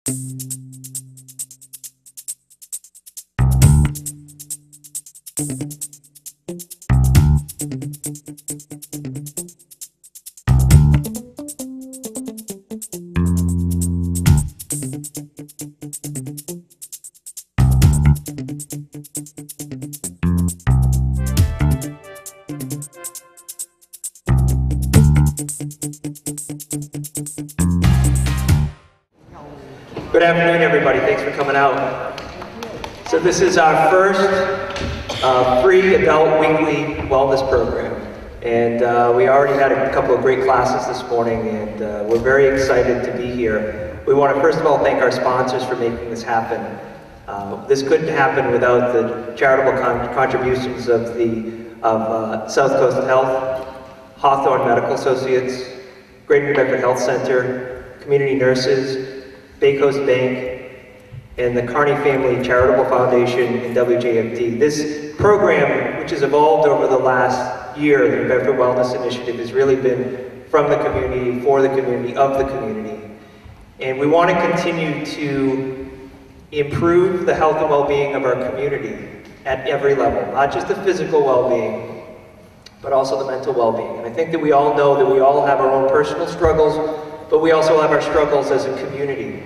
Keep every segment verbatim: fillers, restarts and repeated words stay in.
Good afternoon, everybody. Thanks for coming out. So this is our first uh, free adult weekly wellness program. And uh, we already had a couple of great classes this morning, and uh, we're very excited to be here. We want to first of all thank our sponsors for making this happen. Uh, this couldn't happen without the charitable con contributions of the of uh, South Coast Health, Hawthorne Medical Associates, Greater New Bedford Health Center, Community Nurses, Bay Coast Bank, and the Carney Family Charitable Foundation and W J M T. This program, which has evolved over the last year, the Bedford Wellness Initiative, has really been from the community, for the community, of the community. And we want to continue to improve the health and well-being of our community at every level, not just the physical well-being, but also the mental well-being. And I think that we all know that we all have our own personal struggles, but we also have our struggles as a community.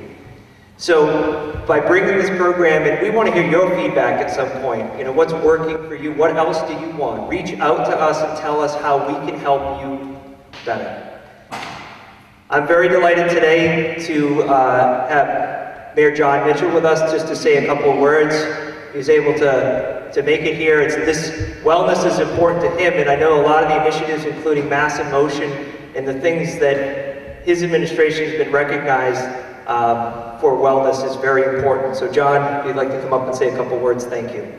So by bringing this program in, we want to hear your feedback at some point. You know, what's working for you? What else do you want? Reach out to us and tell us how we can help you better. I'm very delighted today to uh, have Mayor John Mitchell with us just to say a couple of words. He's able to, to make it here. It's, this wellness is important to him, and I know a lot of the initiatives, including Mass in Motion and the things that his administration has been recognized um, for wellness is very important. So John, if you'd like to come up and say a couple words, thank you.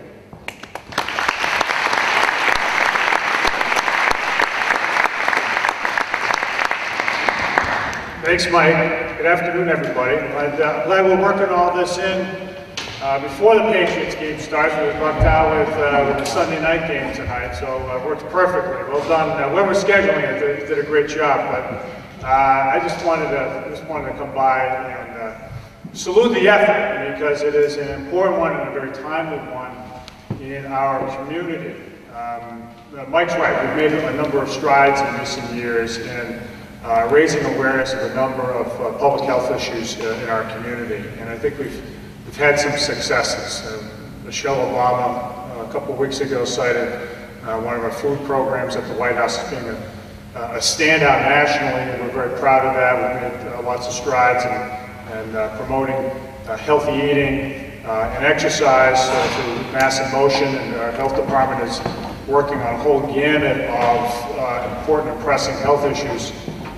Thanks, Mike. Good afternoon, everybody. I'm uh, glad we're working all this in uh, before the Patriots game starts. We lucked out with, uh, with the Sunday night game tonight, so uh, it worked perfectly. Well done. Uh, whoever was scheduling it did, did a great job. But uh, I just wanted to just wanted to come by and uh, salute the effort, because it is an important one and a very timely one in our community. Um, uh, Mike's right. We've made a number of strides in recent years in uh, raising awareness of a number of uh, public health issues uh, in our community, and I think we've we've had some successes. Uh, Michelle Obama uh, a couple of weeks ago cited uh, one of our food programs at the White House as being a, a standout nationally, and we're very proud of that. We've made uh, lots of strides in and uh, promoting uh, healthy eating uh, and exercise uh, through Mass in Motion, and our health department is working on a whole gamut of uh, important and pressing health issues,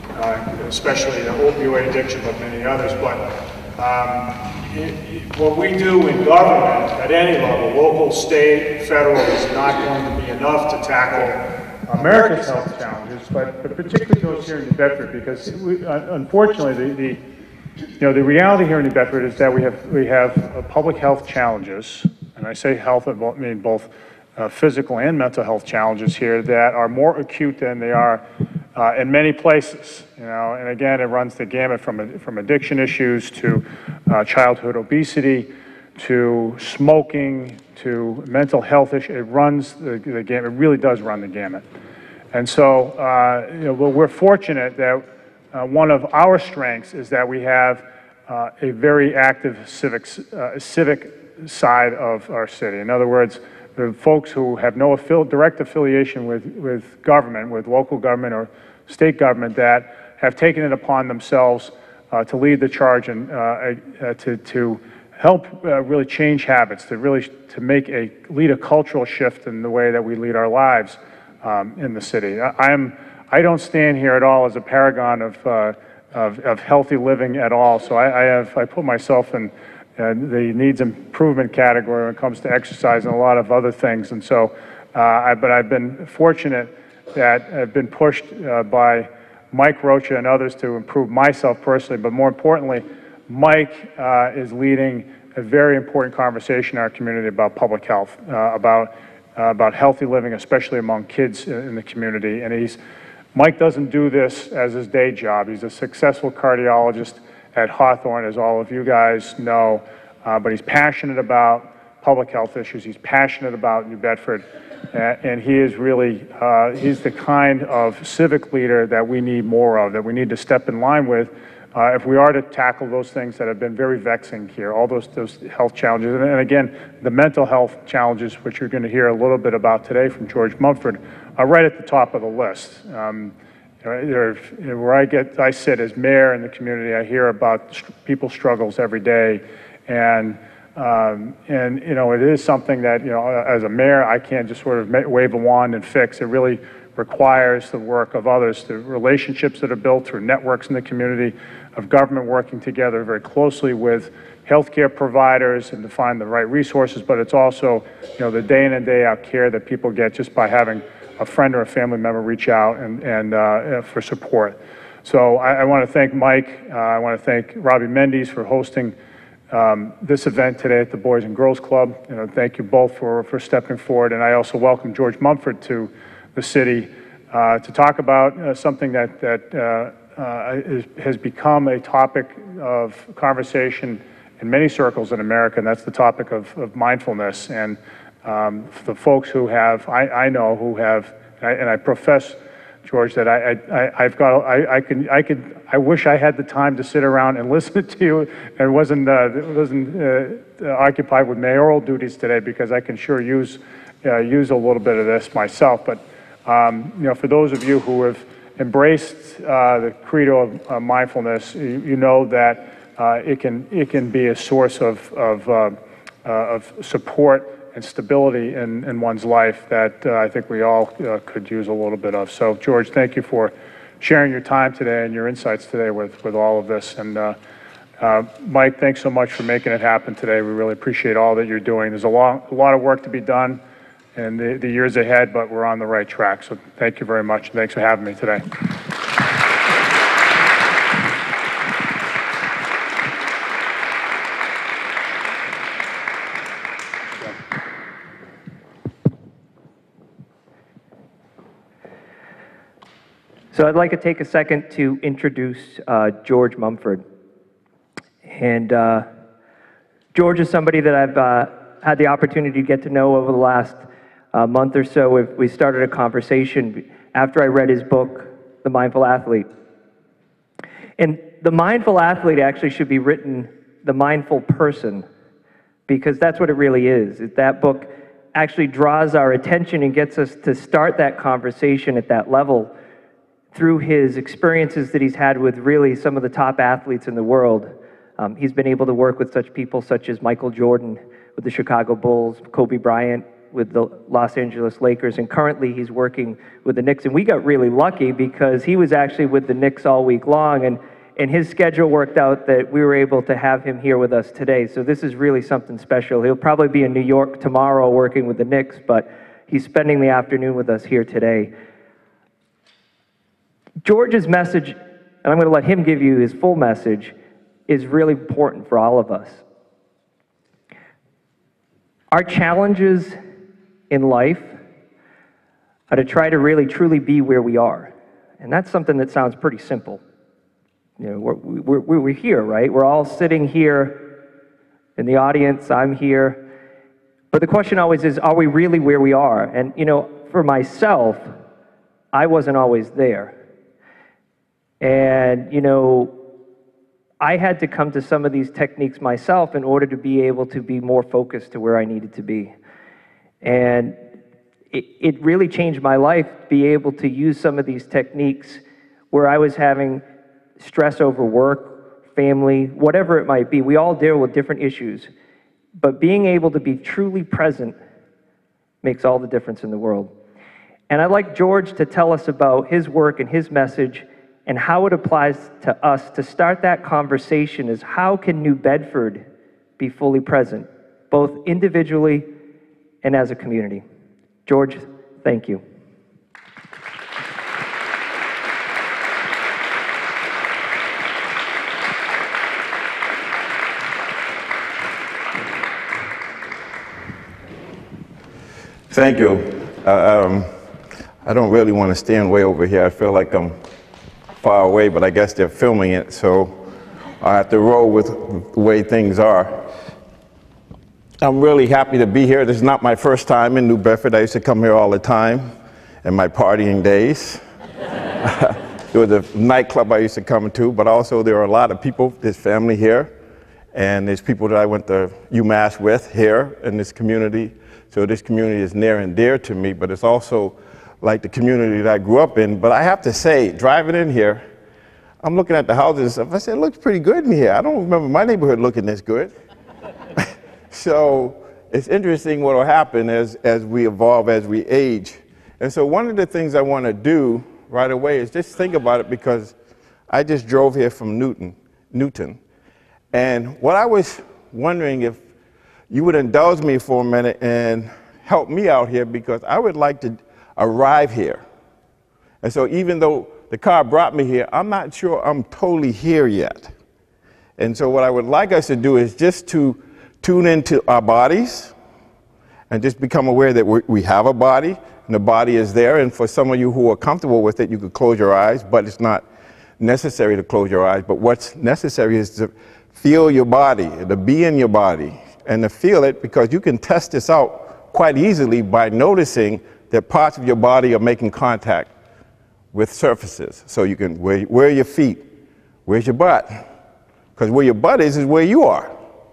uh, especially uh, opioid addiction, but many others. But um, it, it, what we do in government at any level, local, state, federal, is not going to be enough to tackle America's health challenges, but, but particularly those here in New Bedford, because we, uh, unfortunately the, the You know, the reality here in New Bedford is that we have we have uh, public health challenges, and I say health, I mean both uh, physical and mental health challenges here that are more acute than they are uh, in many places. You know, and again, it runs the gamut from from addiction issues to uh, childhood obesity, to smoking, to mental health issues. It runs the, the gamut. It really does run the gamut. And so, uh, you know, well, we're fortunate that. Uh, one of our strengths is that we have uh, a very active civic, uh, civic side of our city. In other words, the folks who have no affil direct affiliation with, with government, with local government or state government, that have taken it upon themselves uh, to lead the charge and uh, uh, to, to help uh, really change habits, to really to make a, lead a cultural shift in the way that we lead our lives um, in the city. I, I'm I don't stand here at all as a paragon of, uh, of, of healthy living at all. So I, I have I put myself in uh, the needs improvement category when it comes to exercise and a lot of other things. And so, uh, I, but I've been fortunate that I've been pushed uh, by Mike Rocha and others to improve myself personally. But more importantly, Mike uh, is leading a very important conversation in our community about public health, uh, about uh, about healthy living, especially among kids in, in the community. And he's Mike doesn't do this as his day job. He's a successful cardiologist at Hawthorne, as all of you guys know, uh, but he's passionate about public health issues. He's passionate about New Bedford, uh, and he is really, uh, he's the kind of civic leader that we need more of, that we need to step in line with uh, if we are to tackle those things that have been very vexing here, all those, those health challenges. And, and again, the mental health challenges, which you're going to hear a little bit about today from George Mumford, are right at the top of the list. Um, There, where I get, I sit as mayor in the community, I hear about people's struggles every day, and um, and you know, it is something that, you know, as a mayor, I can't just sort of wave a wand and fix. It really requires the work of others, the relationships that are built through networks in the community, of government working together very closely with healthcare providers and to find the right resources. But it's also, you know, the day in and day out care that people get just by having a friend or a family member reach out and, and uh, for support. So I, I want to thank Mike. Uh, I want to thank Robbie Mendes for hosting um, this event today at the Boys and Girls Club. You know, thank you both for, for stepping forward. And I also welcome George Mumford to the city uh, to talk about uh, something that, that uh, uh, is, has become a topic of conversation in many circles in America, and that's the topic of, of mindfulness. And Um, for the folks who have, I, I know who have, and I, and I profess, George, that I, I, I've got, I, I can, I could, I wish I had the time to sit around and listen to you and wasn't, uh, wasn't uh, occupied with mayoral duties today, because I can sure use, uh, use a little bit of this myself. But um, you know, for those of you who have embraced uh, the credo of uh, mindfulness, you, you know that uh, it can, it can be a source of, of, uh, uh, of support and stability in, in one's life that uh, I think we all uh, could use a little bit of. So, George, thank you for sharing your time today and your insights today with, with all of this. And uh, uh, Mike, thanks so much for making it happen today. We really appreciate all that you're doing. There's a lot, a lot of work to be done in the, the years ahead, but we're on the right track. So thank you very much. Thanks for having me today. So I'd like to take a second to introduce uh, George Mumford. And uh, George is somebody that I've uh, had the opportunity to get to know over the last uh, month or so. We've, we started a conversation after I read his book, The Mindful Athlete. And The Mindful Athlete actually should be written The Mindful Person, because that's what it really is. That book actually draws our attention and gets us to start that conversation at that level through his experiences that he's had with really some of the top athletes in the world. Um, he's been able to work with such people such as Michael Jordan with the Chicago Bulls, Kobe Bryant with the Los Angeles Lakers, and currently he's working with the Knicks. And we got really lucky because he was actually with the Knicks all week long, and, and his schedule worked out that we were able to have him here with us today. So this is really something special. He'll probably be in New York tomorrow working with the Knicks, but he's spending the afternoon with us here today. George's message, and I'm going to let him give you his full message, is really important for all of us. Our challenges in life are to try to really truly be where we are. And that's something that sounds pretty simple. You know, we're, we're, we're here, right? We're all sitting here in the audience. I'm here. But the question always is, are we really where we are? And, you know, for myself, I wasn't always there. And, you know, I had to come to some of these techniques myself in order to be able to be more focused to where I needed to be. And it, it really changed my life to be able to use some of these techniques where I was having stress over work, family, whatever it might be. We all deal with different issues. But being able to be truly present makes all the difference in the world. And I'd like George to tell us about his work and his message and how it applies to us. To start that conversation is, how can New Bedford be fully present, both individually and as a community? George, thank you. Thank you. Uh, um, I don't really want to stand way over here. I feel like I'm far away, but I guess they're filming it, so I have to roll with the way things are. I'm really happy to be here. This is not my first time in New Bedford. I used to come here all the time in my partying days. There was a nightclub I used to come to, but also there are a lot of people, this family here, and there's people that I went to UMass with here in this community. So this community is near and dear to me, but it's also like the community that I grew up in. But I have to say, driving in here, I'm looking at the houses and stuff. I said, it looks pretty good in here. I don't remember my neighborhood looking this good. So it's interesting what will happen as, as we evolve, as we age. And so one of the things I want to do right away is just think about it, because I just drove here from Newton, Newton. And what I was wondering if you would indulge me for a minute and help me out here, because I would like to arrive here. And so even though the car brought me here, I'm not sure I'm totally here yet. And so what I would like us to do is just to tune into our bodies and just become aware that we, we have a body, and the body is there. And for some of you who are comfortable with it, you could close your eyes, but it's not necessary to close your eyes. But what's necessary is to feel your body, to be in your body, and to feel it, because you can test this out quite easily by noticing that parts of your body are making contact with surfaces. So you can, where, where are your feet? Where's your butt? Because where your butt is, is where you are.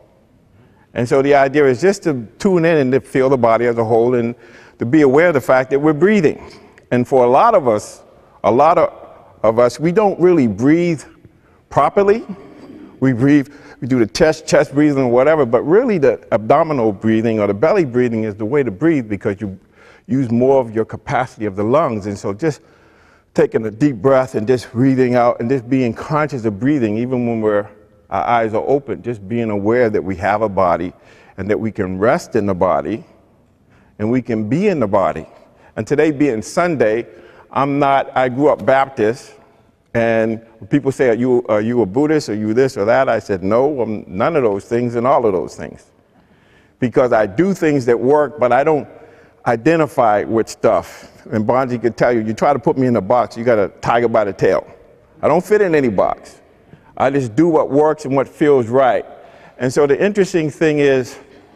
And so the idea is just to tune in and to feel the body as a whole, and to be aware of the fact that we're breathing. And for a lot of us, a lot of, of us, we don't really breathe properly. We breathe, we do the chest, chest breathing or whatever, but really the abdominal breathing or the belly breathing is the way to breathe, because you use more of your capacity of the lungs. And so just taking a deep breath and just breathing out and just being conscious of breathing, even when we're, our eyes are open, just being aware that we have a body and that we can rest in the body and we can be in the body. And today being Sunday, I'm not, I grew up Baptist, and people say, are you, are you a Buddhist, are you this or that? I said, no, I'm none of those things and all of those things. Because I do things that work, but I don't identify with stuff. And Bonji could tell you, you try to put me in a box, you got a tiger by the tail. I don't fit in any box. I just do what works and what feels right. And so the interesting thing is,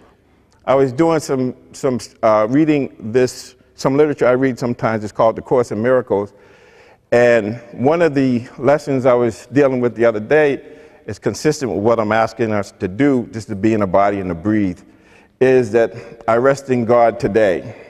I was doing some, some uh, reading this, some literature I read sometimes. It's called The Course in Miracles. And one of the lessons I was dealing with the other day is consistent with what I'm asking us to do, just to be in a body and to breathe, is that I rest in God today.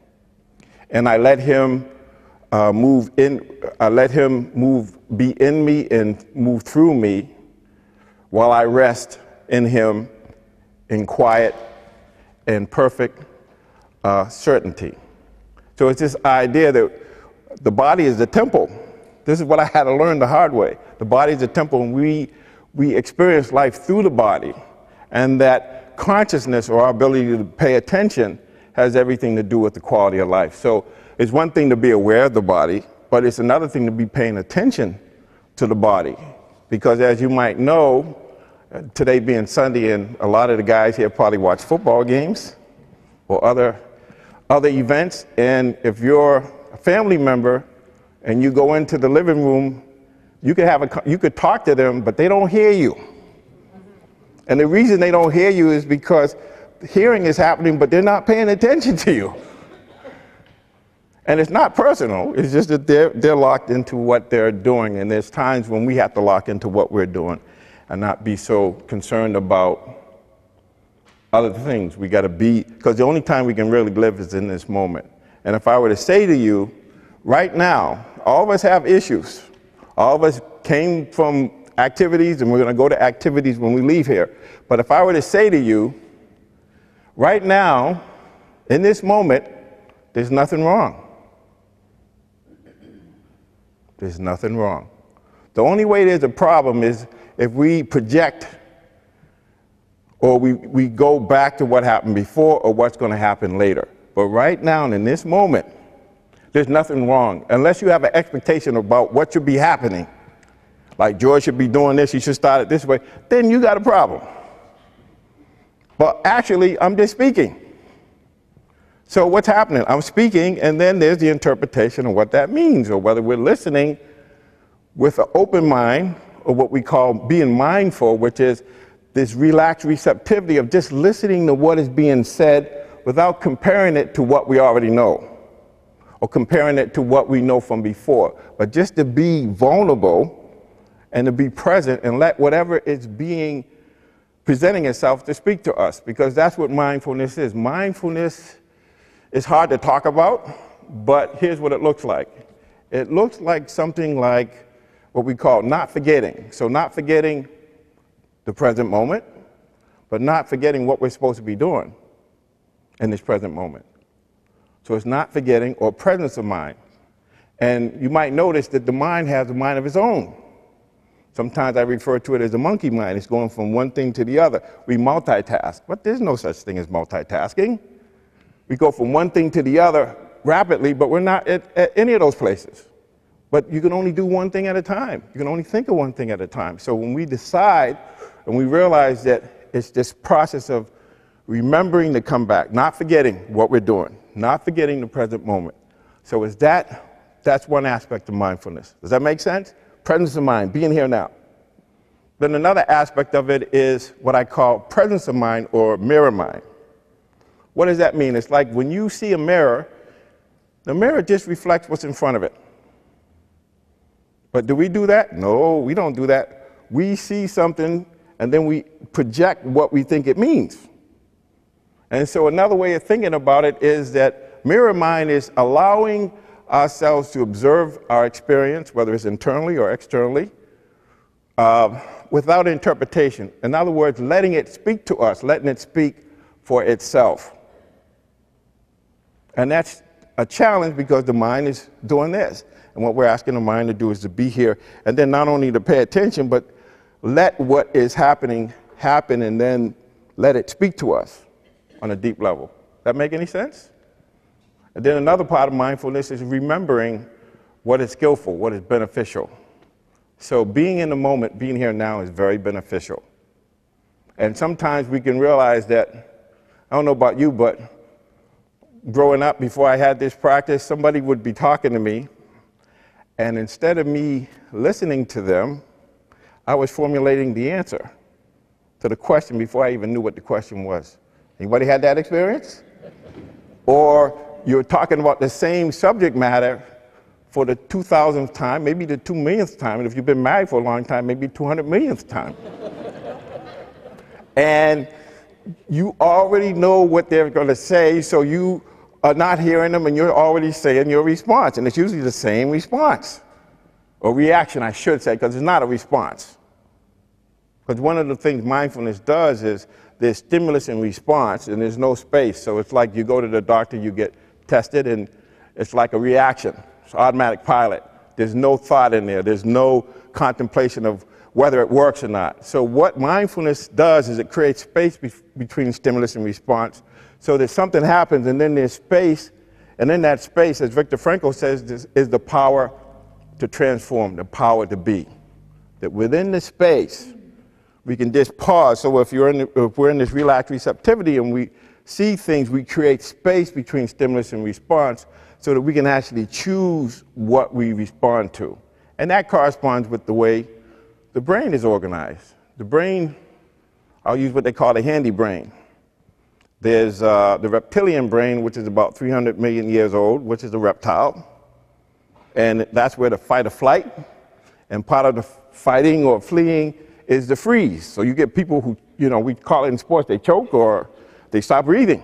And I let him uh, move in, I let him move, be in me and move through me while I rest in him in quiet and perfect uh, certainty. So it's this idea that the body is the temple. This is what I had to learn the hard way. The body is a temple, and we, we experience life through the body. And that consciousness, or our ability to pay attention, has everything to do with the quality of life. So it's one thing to be aware of the body, but it's another thing to be paying attention to the body. Because as you might know, today being Sunday, and a lot of the guys here probably watch football games or other, other events, and if you're a family member and you go into the living room, you could, have a, you could talk to them, but they don't hear you. And the reason they don't hear you is because hearing is happening, but they're not paying attention to you. And it's not personal, it's just that they're, they're locked into what they're doing, and there's times when we have to lock into what we're doing and not be so concerned about other things. We gotta be, because the only time we can really live is in this moment. And if I were to say to you, right now, all of us have issues. All of us came from activities, and we're gonna go to activities when we leave here. But if I were to say to you, right now, in this moment, there's nothing wrong. There's nothing wrong. The only way there's a problem is if we project or we, we go back to what happened before or what's going to happen later. But right now, in this moment, there's nothing wrong. Unless you have an expectation about what should be happening, like George should be doing this, he should start it this way, then you got a problem. But actually, I'm just speaking. So what's happening? I'm speaking, and then there's the interpretation of what that means, or whether we're listening with an open mind or what we call being mindful, which is this relaxed receptivity of just listening to what is being said without comparing it to what we already know or comparing it to what we know from before, but just to be vulnerable and to be present and let whatever is being presenting itself to speak to us, because that's what mindfulness is. Mindfulness is hard to talk about, but here's what it looks like. It looks like something like what we call not forgetting. So not forgetting the present moment, but not forgetting what we're supposed to be doing in this present moment. So it's not forgetting or presence of mind. And you might notice that the mind has a mind of its own. Sometimes I refer to it as a monkey mind. It's going from one thing to the other. We multitask, but there's no such thing as multitasking. We go from one thing to the other rapidly, but we're not at, at any of those places. But you can only do one thing at a time. You can only think of one thing at a time. So when we decide and we realize that it's this process of remembering to come back, not forgetting what we're doing, not forgetting the present moment. So is that, that's one aspect of mindfulness. Does that make sense? Presence of mind, being here now. Then another aspect of it is what I call presence of mind or mirror mind. What does that mean? It's like when you see a mirror, the mirror just reflects what's in front of it. But do we do that? No, we don't do that. We see something and then we project what we think it means. And so another way of thinking about it is that mirror mind is allowing ourselves to observe our experience, whether it's internally or externally, uh, without interpretation. In other words, letting it speak to us, letting it speak for itself. And that's a challenge because the mind is doing this. And what we're asking the mind to do is to be here, and then not only to pay attention, but let what is happening happen and then let it speak to us on a deep level. That make any sense? And then another part of mindfulness is remembering what is skillful, what is beneficial. So being in the moment, being here now is very beneficial. And sometimes we can realize that, I don't know about you, but growing up before I had this practice, somebody would be talking to me, and instead of me listening to them, I was formulating the answer to the question before I even knew what the question was. Anybody had that experience? Or you're talking about the same subject matter for the two thousandth time, maybe the two millionth time, and if you've been married for a long time, maybe two hundred millionth time. And you already know what they're going to say, so you are not hearing them, and you're already saying your response, and it's usually the same response, or reaction, I should say, because it's not a response. Because one of the things mindfulness does is there's stimulus and response, and there's no space. So it's like you go to the doctor, you get tested, and it's like a reaction. It's automatic pilot. There's no thought in there. There's no contemplation of whether it works or not. So what mindfulness does is it creates space be between stimulus and response so that something happens, and then there's space, and in that space, as Viktor Frankl says, is, is the power to transform, the power to be. That within the space, we can just pause. So if, you're in the, if we're in this relaxed receptivity and we see things, we create space between stimulus and response so that we can actually choose what we respond to. And that corresponds with the way the brain is organized. The brain, I'll use what they call the handy brain. There's uh, the reptilian brain, which is about three hundred million years old, which is a reptile. And that's where the fight or flight, and part of the fighting or fleeing is the freeze. So you get people who, you know, we call it in sports, they choke or they stop breathing.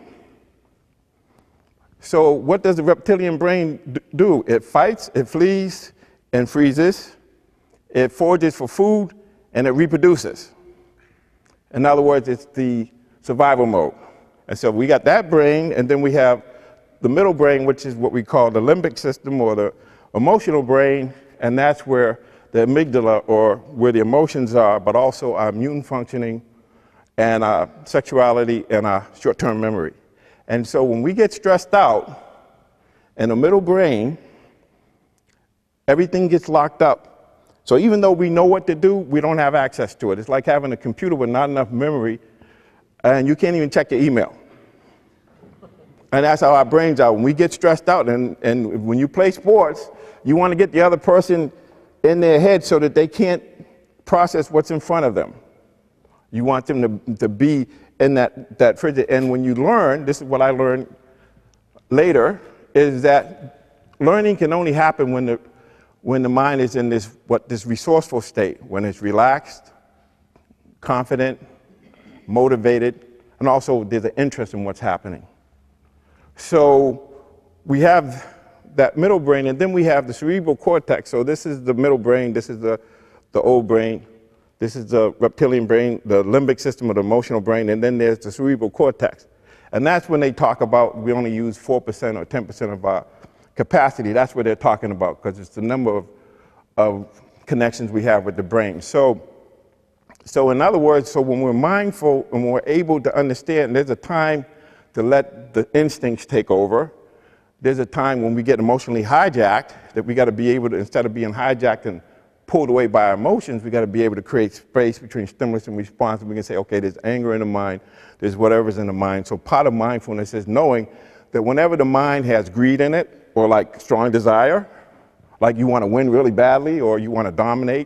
So what does the reptilian brain do? It fights, it flees, and freezes. It forages for food, and it reproduces. In other words, it's the survival mode. And so we got that brain, and then we have the middle brain, which is what we call the limbic system or the emotional brain, and that's where the amygdala, or where the emotions are, but also our immune functioning and our sexuality and our short-term memory. And so when we get stressed out in the middle brain, everything gets locked up. So even though we know what to do, we don't have access to it. It's like having a computer with not enough memory, and you can't even check your email. And that's how our brains are. When we get stressed out, and, and when you play sports, you want to get the other person in their head so that they can't process what's in front of them. You want them to, to be in that, that frigid. And when you learn, this is what I learned later, is that learning can only happen when the, when the mind is in this, what, this resourceful state, when it's relaxed, confident, motivated, and also there's an interest in what's happening. So we have that middle brain, and then we have the cerebral cortex. So this is the middle brain, this is the, the old brain, this is the reptilian brain, the limbic system of the emotional brain, and then there's the cerebral cortex. And that's when they talk about we only use four percent or ten percent of our capacity. That's what they're talking about, because it's the number of, of connections we have with the brain. So, so in other words, so when we're mindful and we're able to understand, there's a time to let the instincts take over. There's a time when we get emotionally hijacked that we got to be able to, instead of being hijacked and pulled away by our emotions, we got to be able to create space between stimulus and response. And we can say, okay, there's anger in the mind, there's whatever's in the mind. So part of mindfulness is knowing that whenever the mind has greed in it, or like strong desire, like you want to win really badly, or you want to dominate,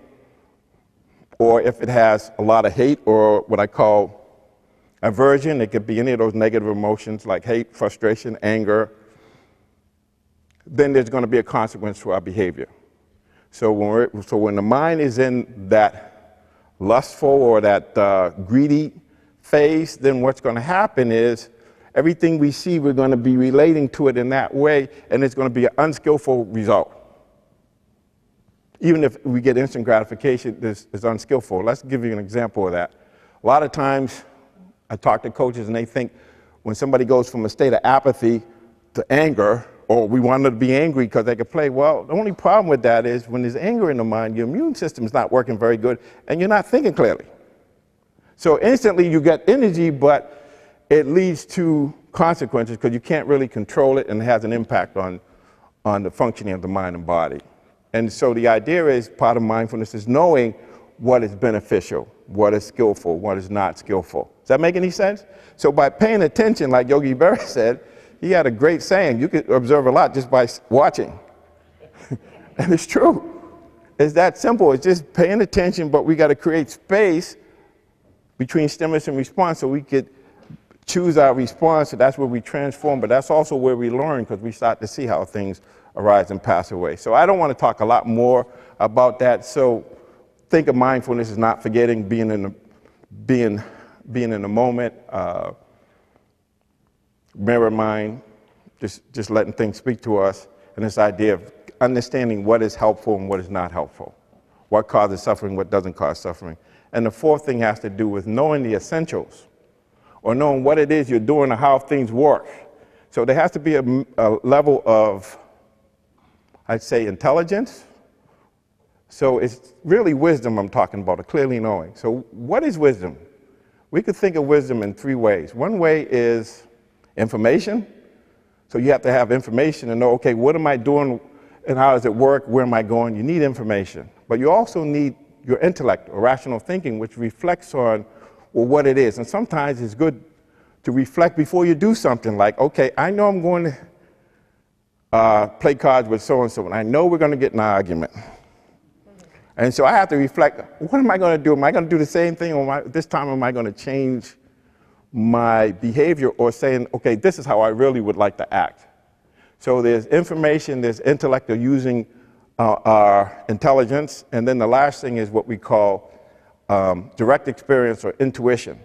or if it has a lot of hate, or what I call aversion, it could be any of those negative emotions like hate, frustration, anger, then there's going to be a consequence to our behavior. So when, we're, so when the mind is in that lustful or that uh, greedy phase, then what's going to happen is everything we see, we're going to be relating to it in that way, and it's going to be an unskillful result. Even if we get instant gratification, this is unskillful. Let's give you an example of that. A lot of times, I talk to coaches, and they think when somebody goes from a state of apathy to anger, or we want them to be angry because they can play. Well, the only problem with that is when there's anger in the mind, your immune system is not working very good, and you're not thinking clearly. So instantly you get energy, but it leads to consequences because you can't really control it, and it has an impact on, on the functioning of the mind and body. And so the idea is, part of mindfulness is knowing what is beneficial, what is skillful, what is not skillful. Does that make any sense? So by paying attention, like Yogi Berra said, he had a great saying, you could observe a lot just by watching. And it's true. It's that simple. It's just paying attention, but we got to create space between stimulus and response so we could choose our response. So that's where we transform, but that's also where we learn, because we start to see how things arise and pass away. So I don't want to talk a lot more about that. So think of mindfulness as not forgetting, being in the, being, being in the moment, uh, mirror mind, just, just letting things speak to us, and this idea of understanding what is helpful and what is not helpful, what causes suffering, what doesn't cause suffering. And the fourth thing has to do with knowing the essentials, or knowing what it is you're doing or how things work. So there has to be a, a level of, I'd say, intelligence. So it's really wisdom I'm talking about, a clearly knowing. So what is wisdom? We could think of wisdom in three ways. One way is information. So you have to have information and know, okay, what am I doing and how does it work? Where am I going? You need information. But you also need your intellect or rational thinking, which reflects on, well, what it is. And sometimes it's good to reflect before you do something like, okay, I know I'm going to uh, play cards with so-and-so, and I know we're going to get in an argument. And so I have to reflect, what am I going to do? Am I going to do the same thing, or am I, this time am I going to change my behavior, or saying, okay, this is how I really would like to act? So there's information, there's intellect, or using uh, our intelligence, and then the last thing is what we call um, direct experience or intuition.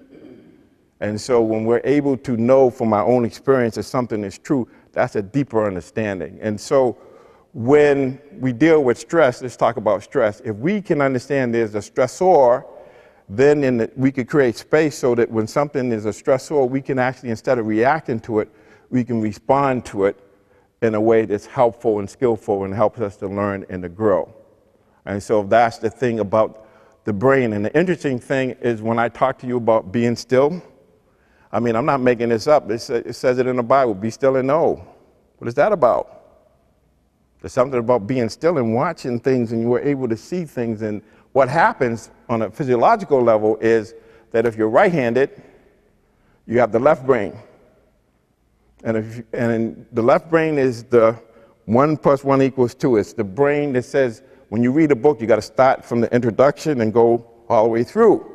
And so when we're able to know from our own experience that something is true, that's a deeper understanding. And so when we deal with stress, let's talk about stress. If we can understand there's a stressor, then in the, we could create space so that when something is a stressor, we can actually, instead of reacting to it, we can respond to it in a way that's helpful and skillful and helps us to learn and to grow. And so that's the thing about the brain. And the interesting thing is when I talk to you about being still, I mean, I'm not making this up. It, it says it in the Bible, be still and know. What is that about? There's something about being still and watching things, and you were able to see things. And what happens on a physiological level is that if you're right-handed, you have the left brain. And, if you, and the left brain is the one plus one equals two. It's the brain that says when you read a book, you got to start from the introduction and go all the way through.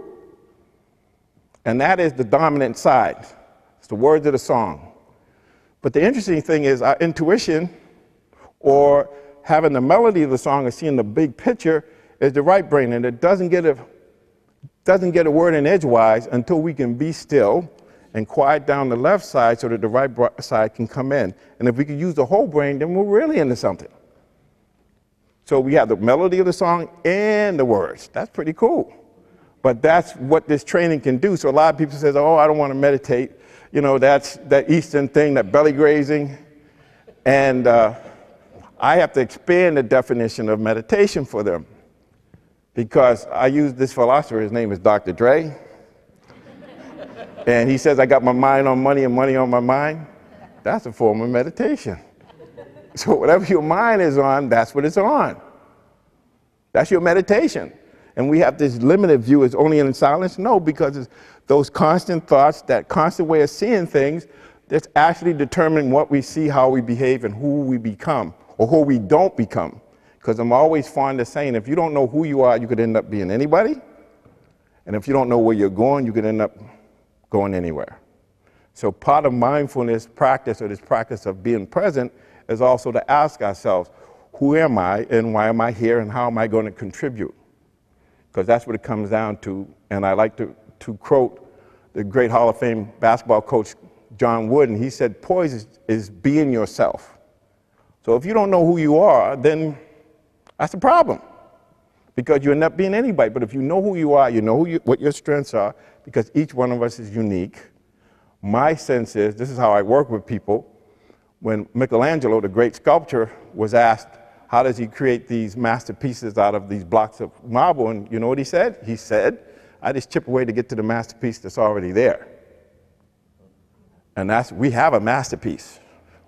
And that is the dominant side. It's the words of the song. But the interesting thing is our intuition, or having the melody of the song and seeing the big picture, is the right brain, and it doesn't get a, doesn't get a word in edgewise until we can be still and quiet down the left side so that the right side can come in. And if we can use the whole brain, then we're really into something. So we have the melody of the song and the words. That's pretty cool. But that's what this training can do. So a lot of people say, oh, I don't want to meditate. You know, that's that Eastern thing, that belly grazing. And uh, I have to expand the definition of meditation for them, because I use this philosopher, his name is Doctor Dre. And he says, I got my mind on money and money on my mind. That's a form of meditation. So whatever your mind is on, that's what it's on. That's your meditation. And we have this limited view, it's only in silence. No, because it's those constant thoughts, that constant way of seeing things, that's actually determining what we see, how we behave, and who we become, or who we don't become. Because I'm always fond of saying, if you don't know who you are, you could end up being anybody. And if you don't know where you're going, you could end up going anywhere. So part of mindfulness practice, or this practice of being present, is also to ask ourselves, who am I, and why am I here, and how am I going to contribute? Because that's what it comes down to. And I like to, to quote the great Hall of Fame basketball coach, John Wooden. He said, poise is, is being yourself. So if you don't know who you are, then that's a problem, because you end up being anybody. But if you know who you are, you know who you, what your strengths are, because each one of us is unique. My sense is, this is how I work with people. When Michelangelo, the great sculptor, was asked, how does he create these masterpieces out of these blocks of marble? And you know what he said? He said, I just chip away to get to the masterpiece that's already there. And that's, we have a masterpiece.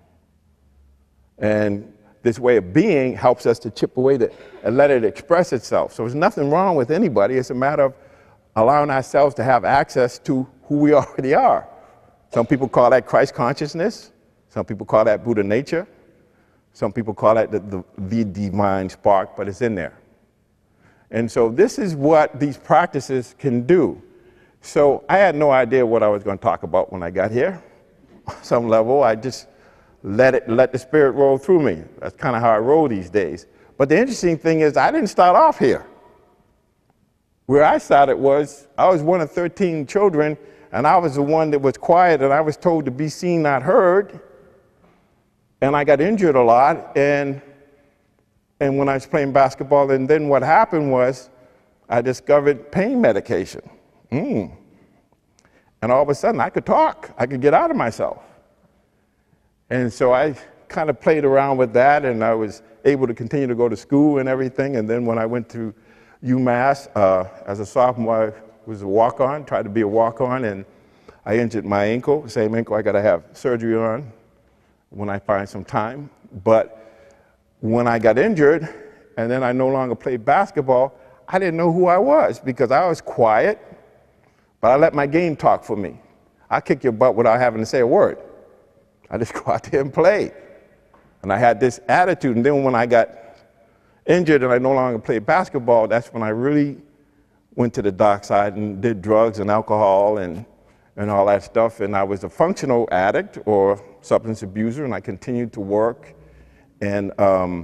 And this way of being helps us to chip away to, and let it express itself. So there's nothing wrong with anybody. It's a matter of allowing ourselves to have access to who we already are. Some people call that Christ consciousness. Some people call that Buddha nature. Some people call that the, the, the divine spark, but it's in there. And so this is what these practices can do. So I had no idea what I was going to talk about when I got here. On some level, I just let it, let the spirit roll through me. That's kind of how I roll these days. But the interesting thing is, I didn't start off here. Where I started was, I was one of thirteen children, and I was the one that was quiet, and I was told to be seen, not heard. And I got injured a lot, and, and when I was playing basketball, and then what happened was, I discovered pain medication. Mm. And all of a sudden, I could talk. I could get out of myself. And so I kind of played around with that, and I was able to continue to go to school and everything. And then when I went to UMass uh, as a sophomore, I was a walk-on, tried to be a walk-on, and I injured my ankle, same ankle I got to have surgery on when I find some time. But when I got injured, and then I no longer played basketball, I didn't know who I was, because I was quiet, but I let my game talk for me. I kick your butt without having to say a word. I just go out there and play. And I had this attitude, and then when I got injured and I no longer played basketball, that's when I really went to the dark side and did drugs and alcohol and, and all that stuff. And I was a functional addict or substance abuser, and I continued to work and, um,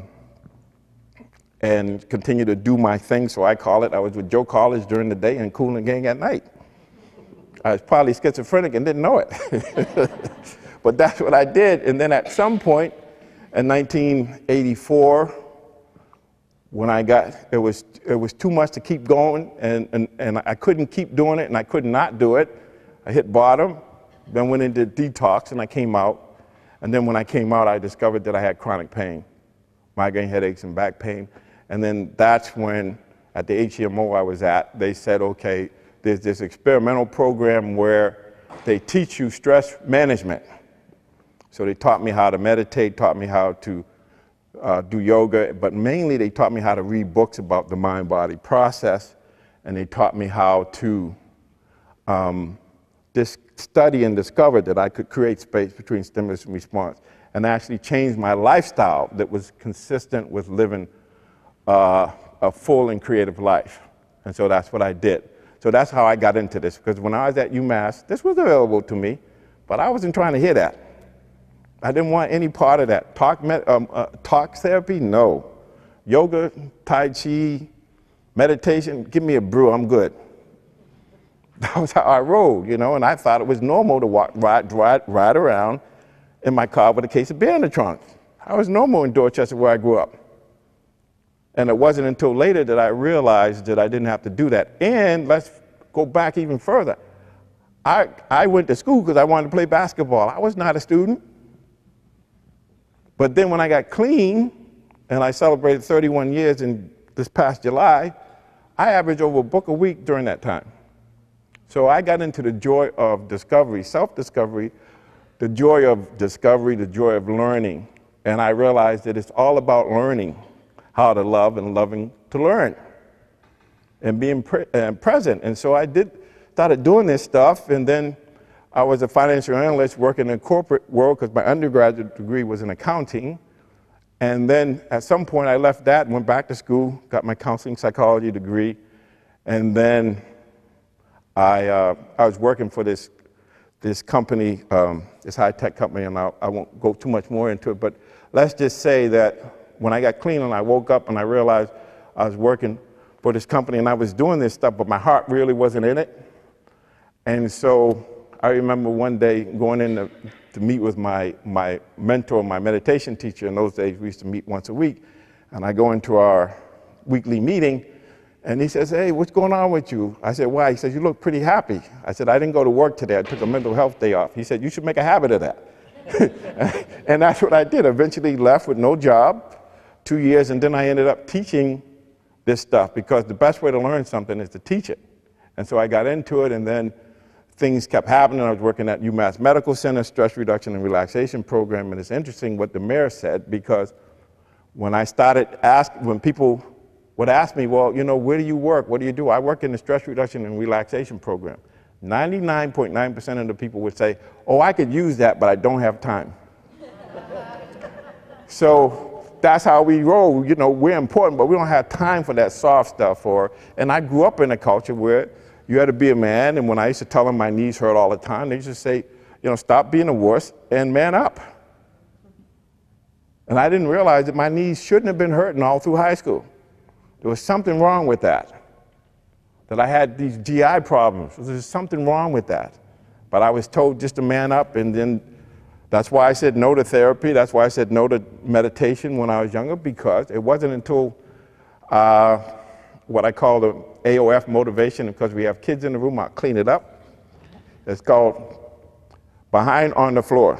and continue to do my thing, so I call it. I was with Joe College during the day and Kool and Gang at night. I was probably schizophrenic and didn't know it. But that's what I did. And then at some point in nineteen eighty-four, when I got, it was, it was too much to keep going, and, and, and I couldn't keep doing it, and I could not do it. I hit bottom, then went into detox, and I came out. And then when I came out, I discovered that I had chronic pain, migraine headaches and back pain. And then that's when, at the H E M O I was at, they said, okay, there's this experimental program where they teach you stress management. So they taught me how to meditate, taught me how to uh, do yoga, but mainly they taught me how to read books about the mind-body process, and they taught me how to um, dis- study and discover that I could create space between stimulus and response, and actually change my lifestyle that was consistent with living uh, a full and creative life. And so that's what I did. So that's how I got into this, because when I was at UMass, this was available to me, but I wasn't trying to hear that. I didn't want any part of that. Talk, med um, uh, talk therapy, no. Yoga, Tai Chi, meditation, give me a brew, I'm good. That was how I rode, you know, and I thought it was normal to walk, ride, ride, ride around in my car with a case of beer in the trunk. I was normal in Dorchester where I grew up. And it wasn't until later that I realized that I didn't have to do that. And let's go back even further. I, I went to school because I wanted to play basketball. I was not a student. But then when I got clean, and I celebrated thirty-one years in this past July, I averaged over a book a week during that time. So I got into the joy of discovery, self-discovery, the joy of discovery, the joy of learning. And I realized that it's all about learning how to love and loving to learn and being pre uh, present. And so I did, started doing this stuff, and then I was a financial analyst working in the corporate world because my undergraduate degree was in accounting. And then at some point I left that and went back to school, got my counseling psychology degree, and then I, uh, I was working for this, this company, um, this high-tech company, and I, I won't go too much more into it, but let's just say that when I got clean and I woke up and I realized I was working for this company and I was doing this stuff, but my heart really wasn't in it. And so I remember one day going in to, to meet with my, my mentor, my meditation teacher. In those days, we used to meet once a week. And I go into our weekly meeting, and he says, hey, what's going on with you? I said, why? He says, you look pretty happy. I said, I didn't go to work today. I took a mental health day off. He said, you should make a habit of that. And that's what I did. Eventually left with no job, two years, and then I ended up teaching this stuff because the best way to learn something is to teach it. And so I got into it, and then things kept happening. I was working at UMass Medical Center, stress reduction and relaxation program, and it's interesting what the mayor said, because when I started asking, when people would ask me, well, you know, where do you work? What do you do? I work in the stress reduction and relaxation program. ninety-nine point nine percent of the people would say, oh, I could use that, but I don't have time. So that's how we roll. You know, we're important, but we don't have time for that soft stuff. Or, and I grew up in a culture where you had to be a man, and when I used to tell them my knees hurt all the time, they used to say, you know, stop being a wuss and man up. And I didn't realize that my knees shouldn't have been hurting all through high school. There was something wrong with that, that I had these G I problems. There was something wrong with that. But I was told just to man up, and then that's why I said no to therapy. That's why I said no to meditation when I was younger, because it wasn't until uh, what I call the A O F motivation, because we have kids in the room, I'll clean it up. It's called behind on the floor,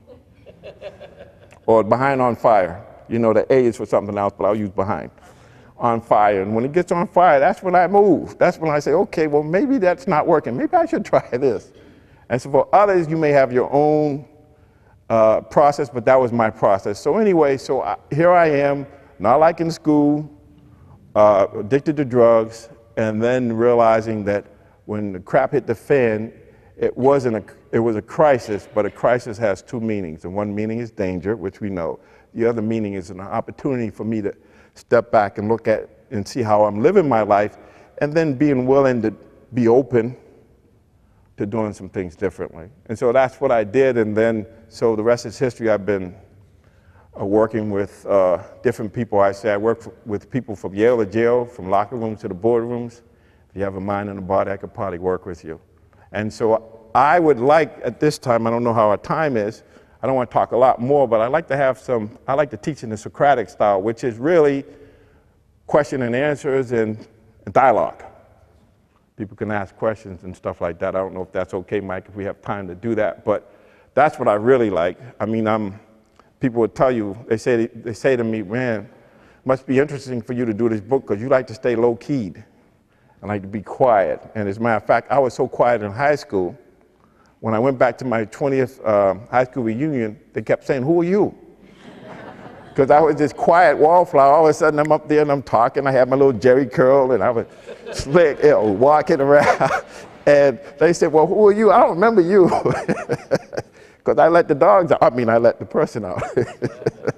or behind on fire. You know, the A is for something else, but I'll use behind on fire. And when it gets on fire, that's when I move. That's when I say, okay, well, maybe that's not working. Maybe I should try this. And so for others, you may have your own uh, process, but that was my process. So anyway, so I, here I am, not liking school, uh, addicted to drugs, and then realizing that when the crap hit the fan, it wasn't a, it was a crisis, but a crisis has two meanings. And one meaning is danger, which we know. The other meaning is an opportunity for me to step back and look at and see how I'm living my life, and then being willing to be open to doing some things differently. And so that's what I did, and then, so the rest is history. I've been uh, working with uh, different people. I say I work for, with people from Yale to jail, from locker rooms to the boardrooms. If you have a mind and a body, I could probably work with you. And so I would like, at this time, I don't know how our time is, I don't want to talk a lot more, but I like to have some, I like to teach in the Socratic style, which is really question and answers and, and dialogue. People can ask questions and stuff like that. I don't know if that's okay, Mike, if we have time to do that, but that's what I really like. I mean, I'm, people would tell you, they say, they say to me, man, it must be interesting for you to do this book because you like to stay low-keyed and like to be quiet. And as a matter of fact, I was so quiet in high school. When I went back to my twentieth uh, high school reunion, they kept saying, who are you? Because I was this quiet wallflower. All of a sudden, I'm up there and I'm talking. I had my little jerry curl, and I was slick, you know, walking around. And they said, well, who are you? I don't remember you. Because I let the dogs out. I mean, I let the person out.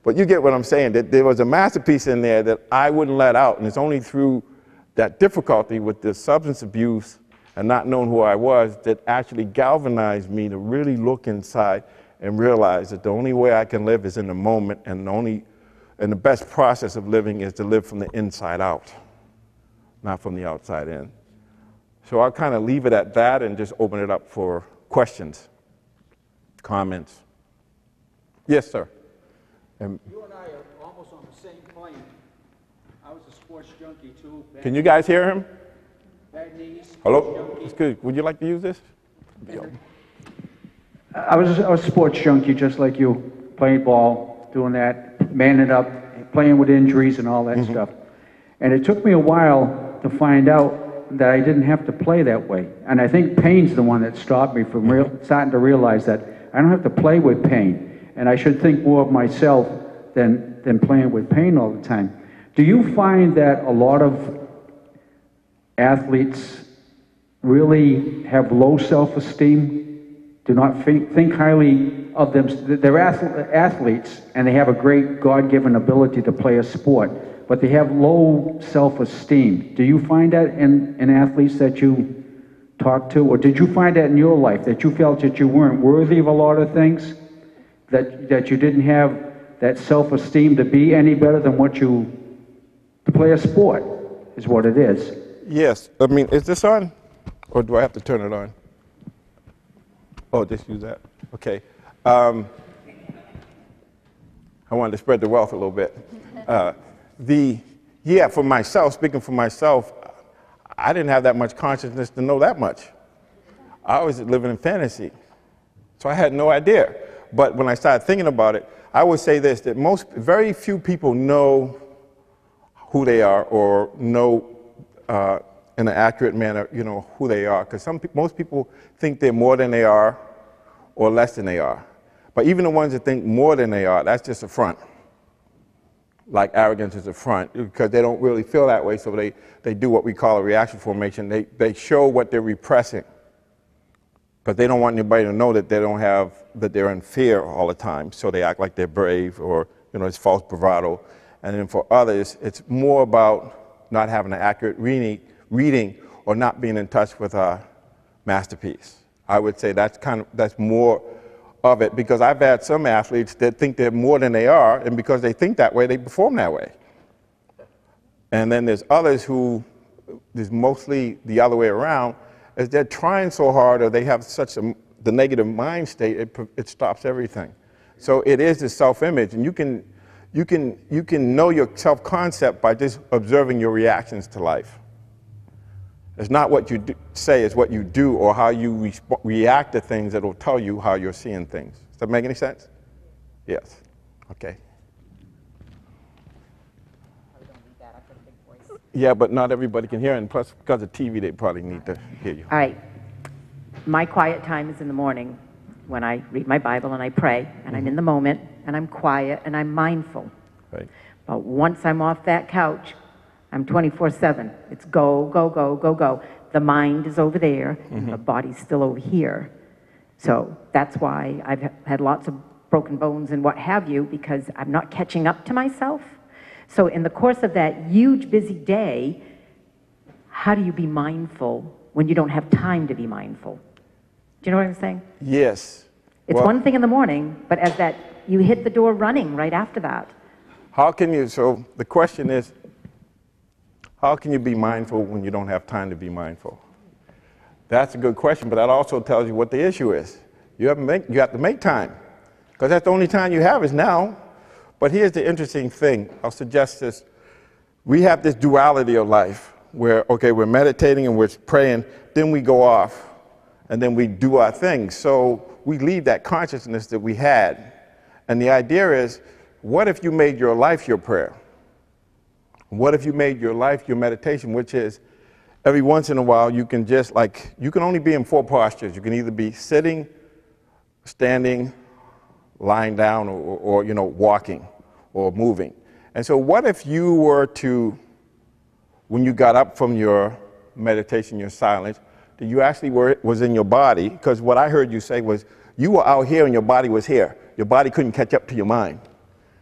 But you get what I'm saying, that there was a masterpiece in there that I wouldn't let out, and it's only through that difficulty with the substance abuse and not knowing who I was that actually galvanized me to really look inside and realize that the only way I can live is in the moment, and the only, and the best process of living is to live from the inside out, not from the outside in. So I'll kind of leave it at that and just open it up for questions, comments. Yes, sir. And you and I are almost on the same plane. I was a sports junkie too. Bad can you guys hear him? Bad knees. Hello? It's good. Would you like to use this? I was I was a sports junkie just like you, playing ball, doing that, manning up, playing with injuries and all that mm-hmm. stuff. And it took me a while to find out that I didn't have to play that way. And I think pain's the one that stopped me from real, starting to realize that I don't have to play with pain. And I should think more of myself than, than playing with pain all the time. Do you find that a lot of athletes really have low self-esteem, do not think, think highly of them? They're athletes, and they have a great God-given ability to play a sport, but they have low self-esteem. Do you find that in, in athletes that you talk to? Or did you find that in your life, that you felt that you weren't worthy of a lot of things? That, that you didn't have that self-esteem to be any better than what you, to play a sport, is what it is. Yes. I mean, is this on? Or do I have to turn it on? Oh, just use that. Okay. Um, I wanted to spread the wealth a little bit. Uh, the, yeah, for myself, speaking for myself, I didn't have that much consciousness to know that much. I was living in fantasy. So I had no idea. But when I started thinking about it, I would say this, that most, very few people know who they are or know uh, in an accurate manner, you know, who they are. Because some, most people think they're more than they are or less than they are. But even the ones that think more than they are, that's just a front. Like arrogance is a front, because they don't really feel that way, so they, they do what we call a reaction formation. They, they show what they're repressing. Because they don't want anybody to know that they don't have, that they're in fear all the time. So they act like they're brave, or, you know, it's false bravado. And then for others, it's more about not having an accurate reading, reading or not being in touch with our masterpiece. I would say that's kind of, that's more of it, because I've had some athletes that think they're more than they are, and because they think that way, they perform that way. And then there's others who, there's mostly the other way around, is they're trying so hard, or they have such a, the negative mind state, it, it stops everything. So it is the self-image, and you can, you can, you can know your self-concept by just observing your reactions to life. It's not what you do, say, it's what you do, or how you re react to things that will tell you how you're seeing things. Does that make any sense? Yes. Okay. Yeah, but not everybody can hear, and plus, because of T V, they probably need to hear you. All right. My quiet time is in the morning when I read my Bible and I pray, and mm-hmm. I'm in the moment, and I'm quiet, and I'm mindful. Right. But once I'm off that couch, I'm twenty-four seven. It's go, go, go, go, go. The mind is over there, mm-hmm. and the body's still over here. So that's why I've had lots of broken bones and what have you, because I'm not catching up to myself. So in the course of that huge, busy day, how do you be mindful when you don't have time to be mindful? Do you know what I'm saying? Yes. It's well, one thing in the morning, but as that, you hit the door running right after that. How can you, so the question is, how can you be mindful when you don't have time to be mindful? That's a good question, but that also tells you what the issue is. You have to make, you have to make time, because that's the only time you have is now. But here's the interesting thing. I'll suggest this. We have this duality of life where, okay, we're meditating and we're praying, then we go off, and then we do our thing. So we leave that consciousness that we had. And the idea is, what if you made your life your prayer? What if you made your life your meditation, which is every once in a while you can just like, you can only be in four postures. You can either be sitting, standing, lying down, or, or you know, walking or moving. And so what if you were to, when you got up from your meditation, your silence, that you actually were, was in your body? Because what I heard you say was, you were out here and your body was here. Your body couldn't catch up to your mind.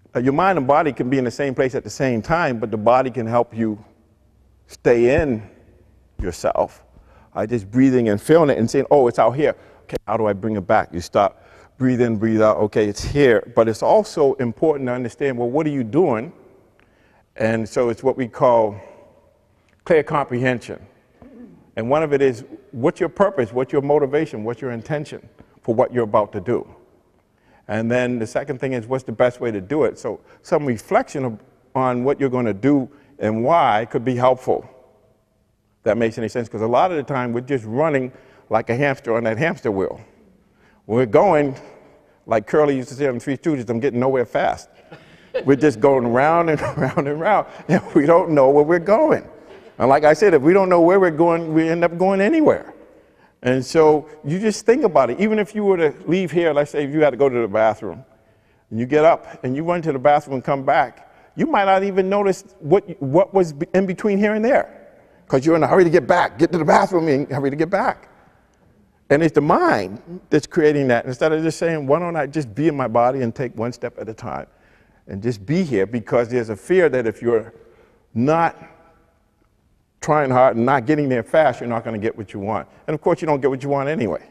uh, your mind and body can be in the same place at the same time, but the body can help you stay in yourself. I uh, just breathing and feeling it and saying, oh, it's out here. Okay, how do I bring it back? You stop, breathe in, breathe out. Okay, it's here. But it's also important to understand, well, what are you doing? And so it's what we call clear comprehension. And one of it is, what's your purpose? What's your motivation? What's your intention for what you're about to do? And then the second thing is, what's the best way to do it? So some reflection on what you're going to do and why could be helpful. That makes any sense, because a lot of the time we're just running like a hamster on that hamster wheel. We're going, like Curly used to say on the Three Stooges, I'm getting nowhere fast. We're just going round and round and round, and we don't know where we're going. And like I said, if we don't know where we're going, we end up going anywhere. And so you just think about it. Even if you were to leave here, let's say if you had to go to the bathroom, and you get up and you run to the bathroom and come back, you might not even notice what, what was in between here and there, because you're in a hurry to get back, get to the bathroom and hurry to get back. And it's the mind that's creating that. Instead of just saying, why don't I just be in my body and take one step at a time and just be here, because there's a fear that if you're not trying hard and not getting there fast, you're not going to get what you want. And of course, you don't get what you want anyway.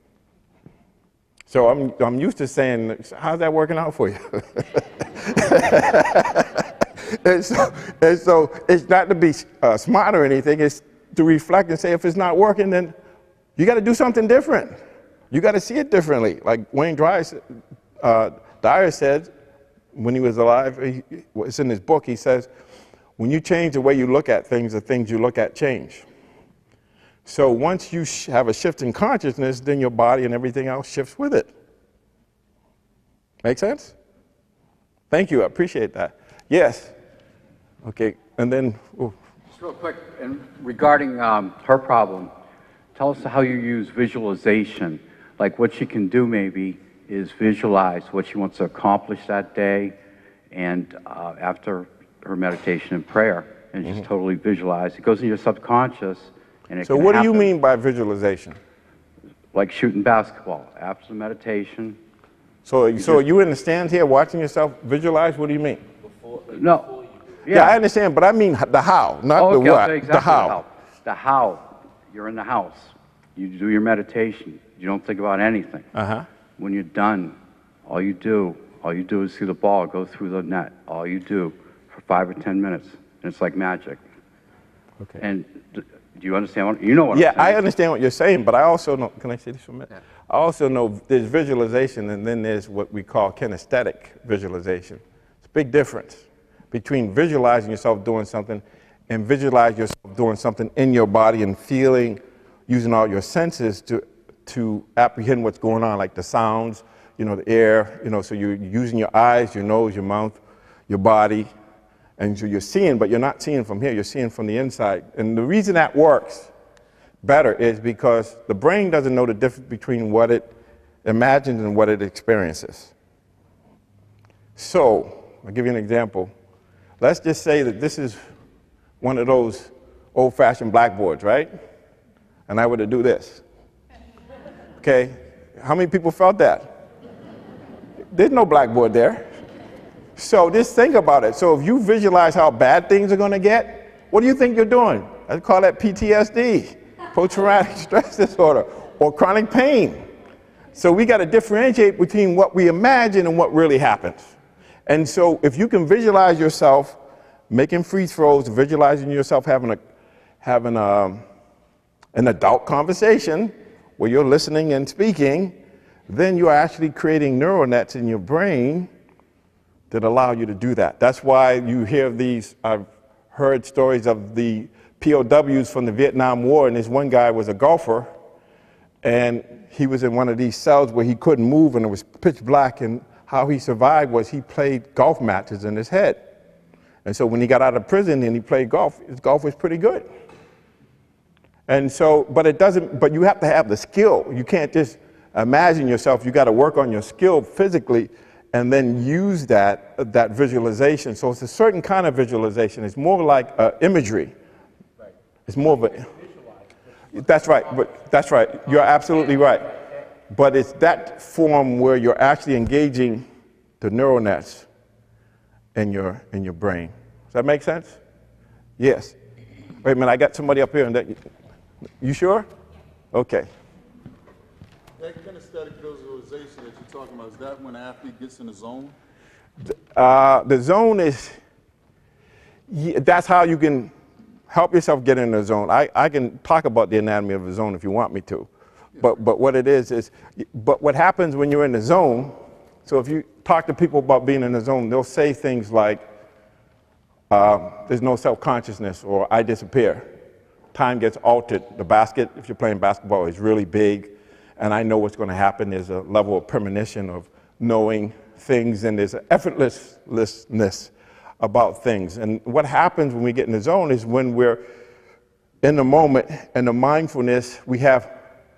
So I'm, I'm used to saying, how's that working out for you? and, so, and so it's not to be uh, smart or anything, it's to reflect and say, if it's not working, then you got to do something different. You got to see it differently. Like Wayne Dyer, uh, Dyer said when he was alive, he, it's in his book, he says, when you change the way you look at things, the things you look at change. So once you sh have a shift in consciousness, then your body and everything else shifts with it. Make sense? Thank you, I appreciate that. Yes. Okay, and then, ooh. Just real quick, and regarding um, her problem, tell us how you use visualization. Like what she can do maybe is visualize what she wants to accomplish that day, and uh, after her meditation and prayer, and just mm-hmm. totally visualize. It goes in your subconscious, and it So can what do happen. you mean by visualization? Like shooting basketball. After the meditation. So, you so just, you in the stands here watching yourself visualize? What do you mean? Before, no. Yeah. yeah, I understand, but I mean the how, not oh, okay, the what. exactly the how. The how. The how. You're in the house. You do your meditation. You don't think about anything. Uh-huh. When you're done, all you do, all you do is see the ball go through the net. All you do for five or ten minutes, and it's like magic. Okay. And do you understand what, you know what yeah, I'm saying? I understand what you're saying, but I also know, can I say this for a minute? Yeah. I also know there's visualization, and then there's what we call kinesthetic visualization. It's a big difference between visualizing yourself doing something and visualize yourself doing something in your body and feeling, using all your senses to, to apprehend what's going on, like the sounds, you know, the air, you know, so you're using your eyes, your nose, your mouth, your body, and so you're seeing, but you're not seeing from here, you're seeing from the inside. And the reason that works better is because the brain doesn't know the difference between what it imagines and what it experiences. So, I'll give you an example. Let's just say that this is one of those old-fashioned blackboards, right? And I were to do this. Okay? How many people felt that? There's no blackboard there. So just think about it. So if you visualize how bad things are going to get, what do you think you're doing? I call that P T S D, post-traumatic stress disorder, or chronic pain. So we got to differentiate between what we imagine and what really happens. And so if you can visualize yourself making free throws, visualizing yourself having a having a, an adult conversation where you're listening and speaking, then you're actually creating neural nets in your brain that allow you to do that. That's why you hear these, I've heard stories of the P O Ws from the Vietnam War, and this one guy was a golfer, and he was in one of these cells where he couldn't move and it was pitch black, and how he survived was he played golf matches in his head. And so when he got out of prison and he played golf, his golf was pretty good. And so, but it doesn't, but you have to have the skill. You can't just imagine yourself, you got to work on your skill physically and then use that, that visualization. So it's a certain kind of visualization. It's more like uh, imagery. Right. It's more of a, that's right, but that's right. You're absolutely right. But it's that form where you're actually engaging the neural nets in your, in your brain. Does that make sense? Yes. Wait a minute, I got somebody up here. And that, you sure? Okay. That kinesthetic visualization that you're talking about, is that when an athlete gets in the zone? Uh, the zone is, yeah, that's how you can help yourself get in the zone. I, I can talk about the anatomy of the zone if you want me to. Yeah. But, but what it is, is, but what happens when you're in the zone, so if you talk to people about being in the zone, they'll say things like, uh, there's no self-consciousness, or I disappear. Time gets altered. The basket, if you're playing basketball, is really big, and I know what's going to happen. There's a level of premonition of knowing things, and there's an effortlessness about things. And what happens when we get in the zone is when we're in the moment, and the mindfulness, we have,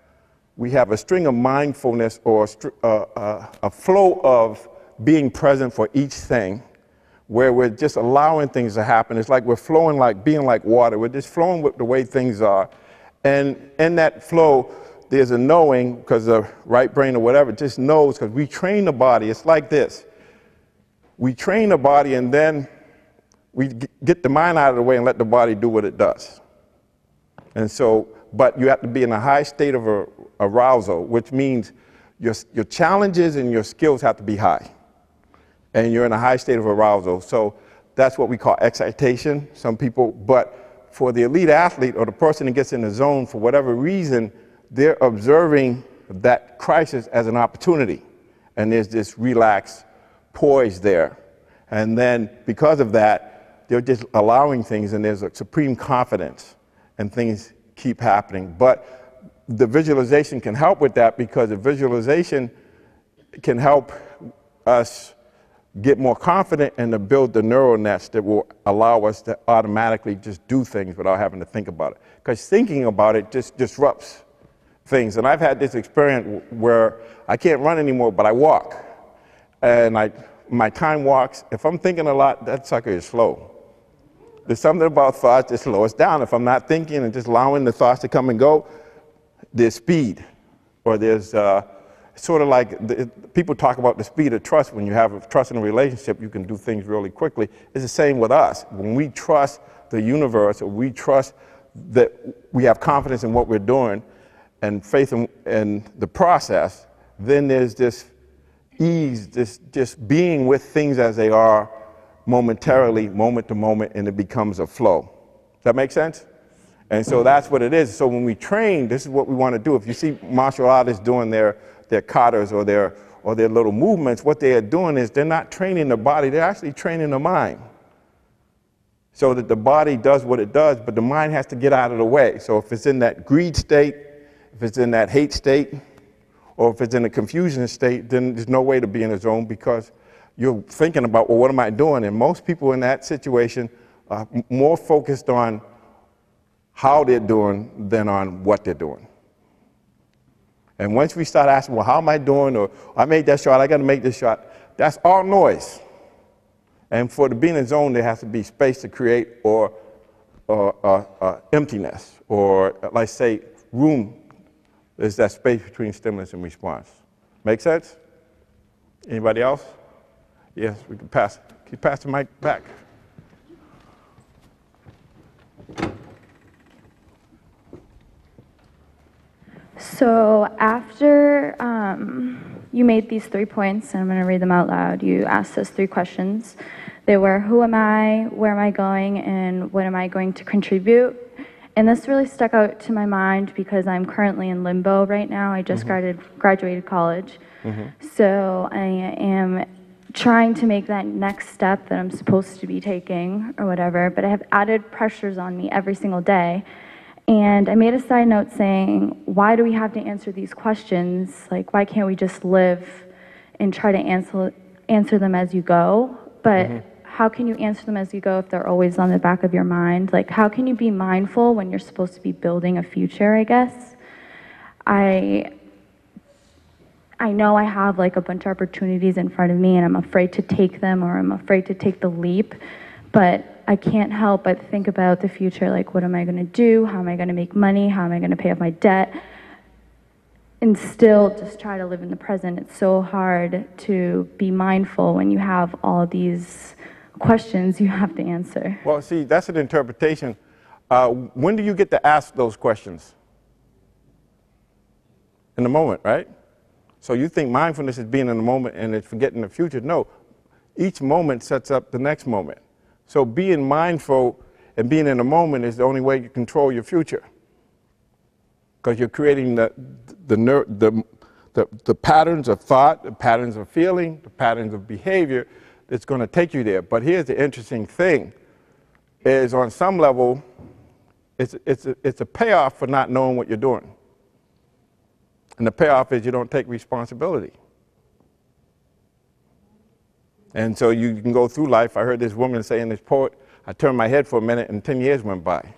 we have a string of mindfulness, or a, str uh, uh, a flow of being present for each thing, where we're just allowing things to happen. It's like we're flowing, like being like water. We're just flowing with the way things are. And in that flow, there's a knowing, because the right brain or whatever just knows, because we train the body. It's like this. We train the body, and then we get the mind out of the way and let the body do what it does. And so, but you have to be in a high state of arousal, which means your, your challenges and your skills have to be high. And you're in a high state of arousal. So that's what we call excitation, some people. But for the elite athlete, or the person that gets in the zone, for whatever reason, they're observing that crisis as an opportunity. And there's this relaxed poise there. And then because of that, they're just allowing things, and there's a supreme confidence, and things keep happening. But the visualization can help with that, because the visualization can help us get more confident and to build the neural nets that will allow us to automatically just do things without having to think about it. Because thinking about it just disrupts things. And I've had this experience where I can't run anymore, but I walk. And I, my time walks. If I'm thinking a lot, that sucker is slow. There's something about thoughts that slow us down. If I'm not thinking and just allowing the thoughts to come and go, there's speed, or there's uh, sort of like the, people talk about the speed of trust. When you have trust in a relationship, you can do things really quickly. It's the same with us. When we trust the universe, or we trust that we have confidence in what we're doing and faith in, in the process, then there's this ease, this just being with things as they are momentarily, moment to moment, and it becomes a flow. Does that make sense? And so that's what it is. So when we train, this is what we want to do. If you see martial artists doing their their katas or their, or their little movements, what they are doing is they're not training the body, they're actually training the mind. So that the body does what it does, but the mind has to get out of the way. So if it's in that greed state, if it's in that hate state, or if it's in a confusion state, then there's no way to be in a zone, because you're thinking about, well, what am I doing? And most people in that situation are more focused on how they're doing than on what they're doing. And once we start asking, well, how am I doing? Or I made that shot, I got to make this shot. That's all noise. And for to be in a zone, there has to be space to create, or, or uh, uh, emptiness, or like say, room. There's that space between stimulus and response. Make sense? Anybody else? Yes, we can pass. Can you pass the mic back? So after um, you made these three points, and I'm going to read them out loud, you asked us three questions. They were, who am I, where am I going, and what am I going to contribute? And this really stuck out to my mind because I'm currently in limbo right now. I just mm-hmm. graduated, graduated college. Mm-hmm. So I am trying to make that next step that I'm supposed to be taking or whatever, but I have added pressures on me every single day. And I made a side note saying, why do we have to answer these questions? Like, why can't we just live and try to answer answer them as you go? But mm-hmm. how can you answer them as you go if they're always on the back of your mind? Like, how can you be mindful when you're supposed to be building a future, I guess? I I know I have like a bunch of opportunities in front of me, and I'm afraid to take them, or I'm afraid to take the leap, but I can't help but think about the future, like, what am I going to do? How am I going to make money? How am I going to pay off my debt? And still just try to live in the present. It's so hard to be mindful when you have all these questions you have to answer. Well, see, that's an interpretation. Uh, when do you get to ask those questions? In the moment, right? So you think mindfulness is being in the moment and it's forgetting the future. No, each moment sets up the next moment. So being mindful and being in the moment is the only way you control your future. Because you're creating the, the, the, the, the patterns of thought, the patterns of feeling, the patterns of behavior that's going to take you there. But here's the interesting thing, is on some level, it's, it's, a, it's a payoff for not knowing what you're doing. And the payoff is you don't take responsibility. And so you can go through life. I heard this woman say in this poet, I turned my head for a minute and ten years went by.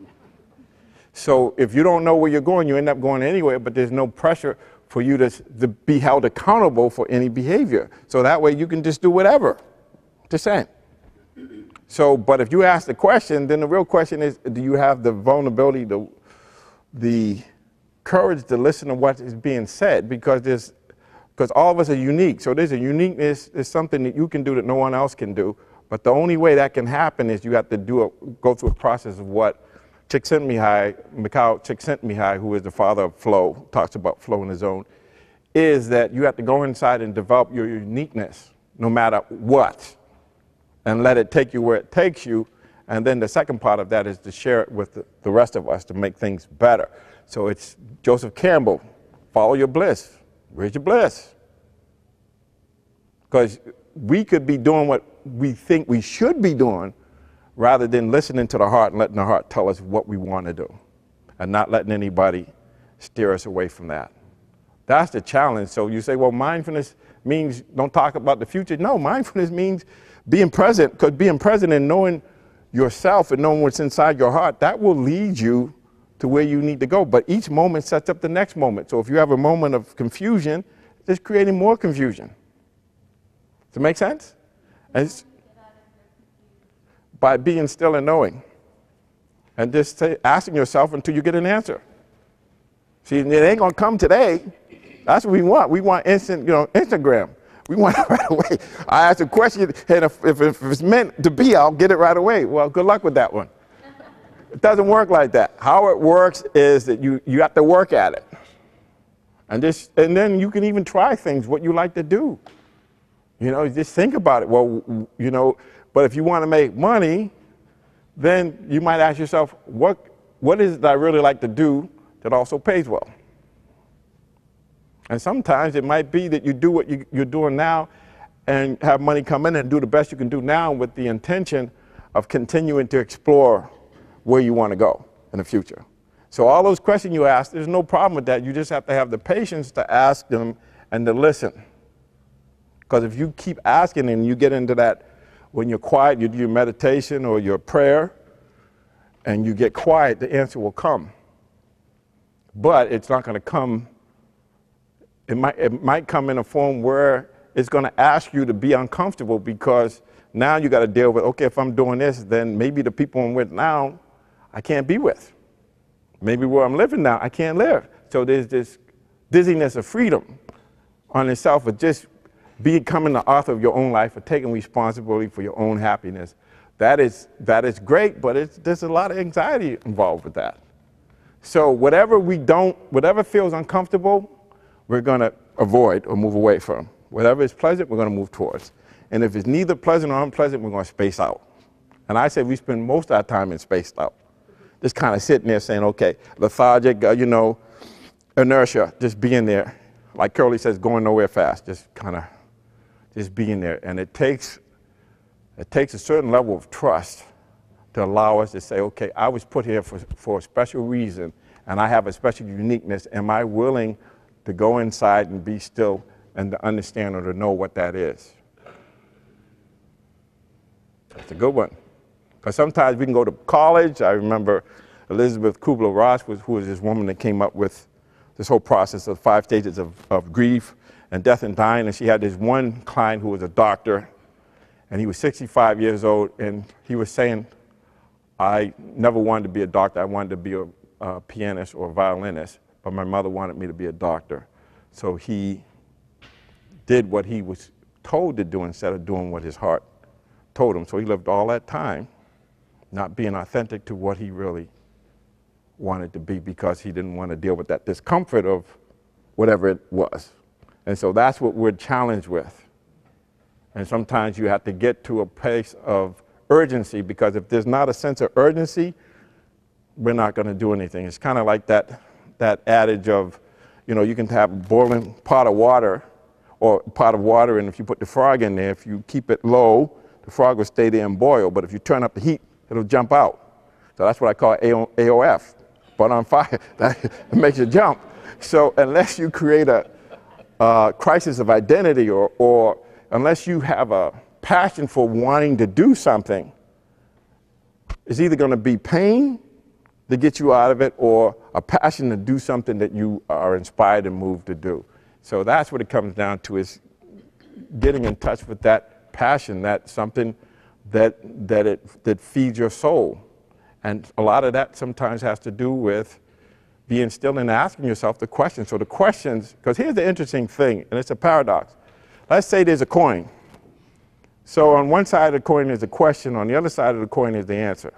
So if you don't know where you're going, you end up going anywhere, but there's no pressure for you to, to be held accountable for any behavior. So that way you can just do whatever. Just saying. So, but if you ask the question, then the real question is, do you have the vulnerability, the, the courage to listen to what is being said? Because there's, because all of us are unique. So there's a uniqueness, there's something that you can do that no one else can do. But the only way that can happen is you have to do a, go through a process of what Csikszentmihalyi, Mikhail Csikszentmihalyi, who is the father of flow, talks about flow in his own, is that you have to go inside and develop your uniqueness, no matter what, and let it take you where it takes you. And then the second part of that is to share it with the, the rest of us to make things better. So it's Joseph Campbell, follow your bliss. Where's your bliss? Because we could be doing what we think we should be doing rather than listening to the heart and letting the heart tell us what we want to do and not letting anybody steer us away from that. That's the challenge. So you say, well, mindfulness means don't talk about the future. No, mindfulness means being present, because being present and knowing yourself and knowing what's inside your heart, that will lead you to where you need to go. But each moment sets up the next moment. So if you have a moment of confusion, it's creating more confusion. Does it make sense? And it's by being still and knowing. And just say, asking yourself until you get an answer. See, it ain't going to come today. That's what we want. We want instant, you know, Instagram. We want it right away. I ask a question, and if, if, if it's meant to be, I'll get it right away. Well, good luck with that one. It doesn't work like that. How it works is that you, you have to work at it. And, just, and then you can even try things, what you like to do. You know, just think about it. Well, you know, but if you want to make money, then you might ask yourself, what, what is it that I really like to do that also pays well? And sometimes it might be that you do what you, you're doing now and have money come in and do the best you can do now with the intention of continuing to explore where you want to go in the future. So all those questions you ask, there's no problem with that. You just have to have the patience to ask them and to listen. Because if you keep asking and you get into that, when you're quiet, you do your meditation or your prayer, and you get quiet, the answer will come. But it's not going to come, it might, it might come in a form where it's going to ask you to be uncomfortable, because now you got to deal with, okay, if I'm doing this, then maybe the people I'm with now, I can't be with. Maybe where I'm living now, I can't live. So there's this dizziness of freedom on itself of just becoming the author of your own life, or taking responsibility for your own happiness. That is, that is great, but it's, there's a lot of anxiety involved with that. So whatever we don't, whatever feels uncomfortable, we're going to avoid or move away from. Whatever is pleasant, we're going to move towards. And if it's neither pleasant or unpleasant, we're going to space out. And I say we spend most of our time in spaced out. Just kind of sitting there saying, okay, lethargic, uh, you know, inertia, just being there. Like Curly says, going nowhere fast, just kind of just being there. And it takes, it takes a certain level of trust to allow us to say, okay, I was put here for, for a special reason, and I have a special uniqueness. Am I willing to go inside and be still and to understand or to know what that is? That's a good one. Because sometimes we can go to college. I remember Elizabeth Kubler-Ross, was, who was this woman that came up with this whole process of five stages of, of grief and death and dying. And she had this one client who was a doctor, and he was sixty-five years old, and he was saying, I never wanted to be a doctor. I wanted to be a, a pianist or a violinist, but my mother wanted me to be a doctor. So he did what he was told to do instead of doing what his heart told him. So he lived all that time not being authentic to what he really wanted to be because he didn't want to deal with that discomfort of whatever it was. And so that's what we're challenged with. And sometimes you have to get to a place of urgency, because if there's not a sense of urgency, we're not going to do anything. It's kind of like that, that adage of, you know, you can have a boiling pot of water or a pot of water, and if you put the frog in there, if you keep it low, the frog will stay there and boil. But if you turn up the heat, it'll jump out. So that's what I call A O F, but on fire. That makes it jump. So unless you create a uh, crisis of identity, or, or unless you have a passion for wanting to do something, it's either going to be pain to get you out of it, or a passion to do something that you are inspired and moved to do. So that's what it comes down to, is getting in touch with that passion, that something that, that, it, that feeds your soul. And a lot of that sometimes has to do with being still and asking yourself the questions. So the questions, because here's the interesting thing, and it's a paradox. Let's say there's a coin. So on one side of the coin is a question, on the other side of the coin is the answer.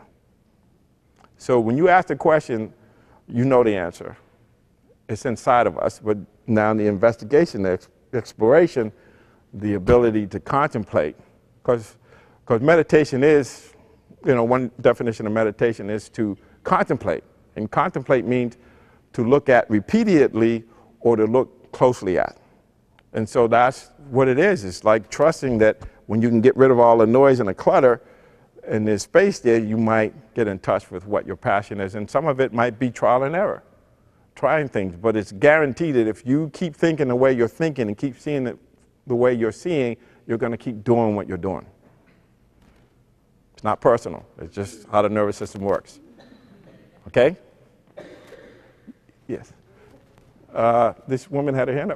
So when you ask the question, you know the answer. It's inside of us, but now in the investigation, the ex exploration, the ability to contemplate, because because meditation is, you know, one definition of meditation is to contemplate, and contemplate means to look at repeatedly or to look closely at. And so that's what it is. It's like trusting that when you can get rid of all the noise and the clutter and there's space there, you might get in touch with what your passion is. And some of it might be trial and error, trying things, but it's guaranteed that if you keep thinking the way you're thinking and keep seeing it the way you're seeing, you're going to keep doing what you're doing. It's not personal. It's just how the nervous system works. Okay? Yes. Uh, this woman had her hand up.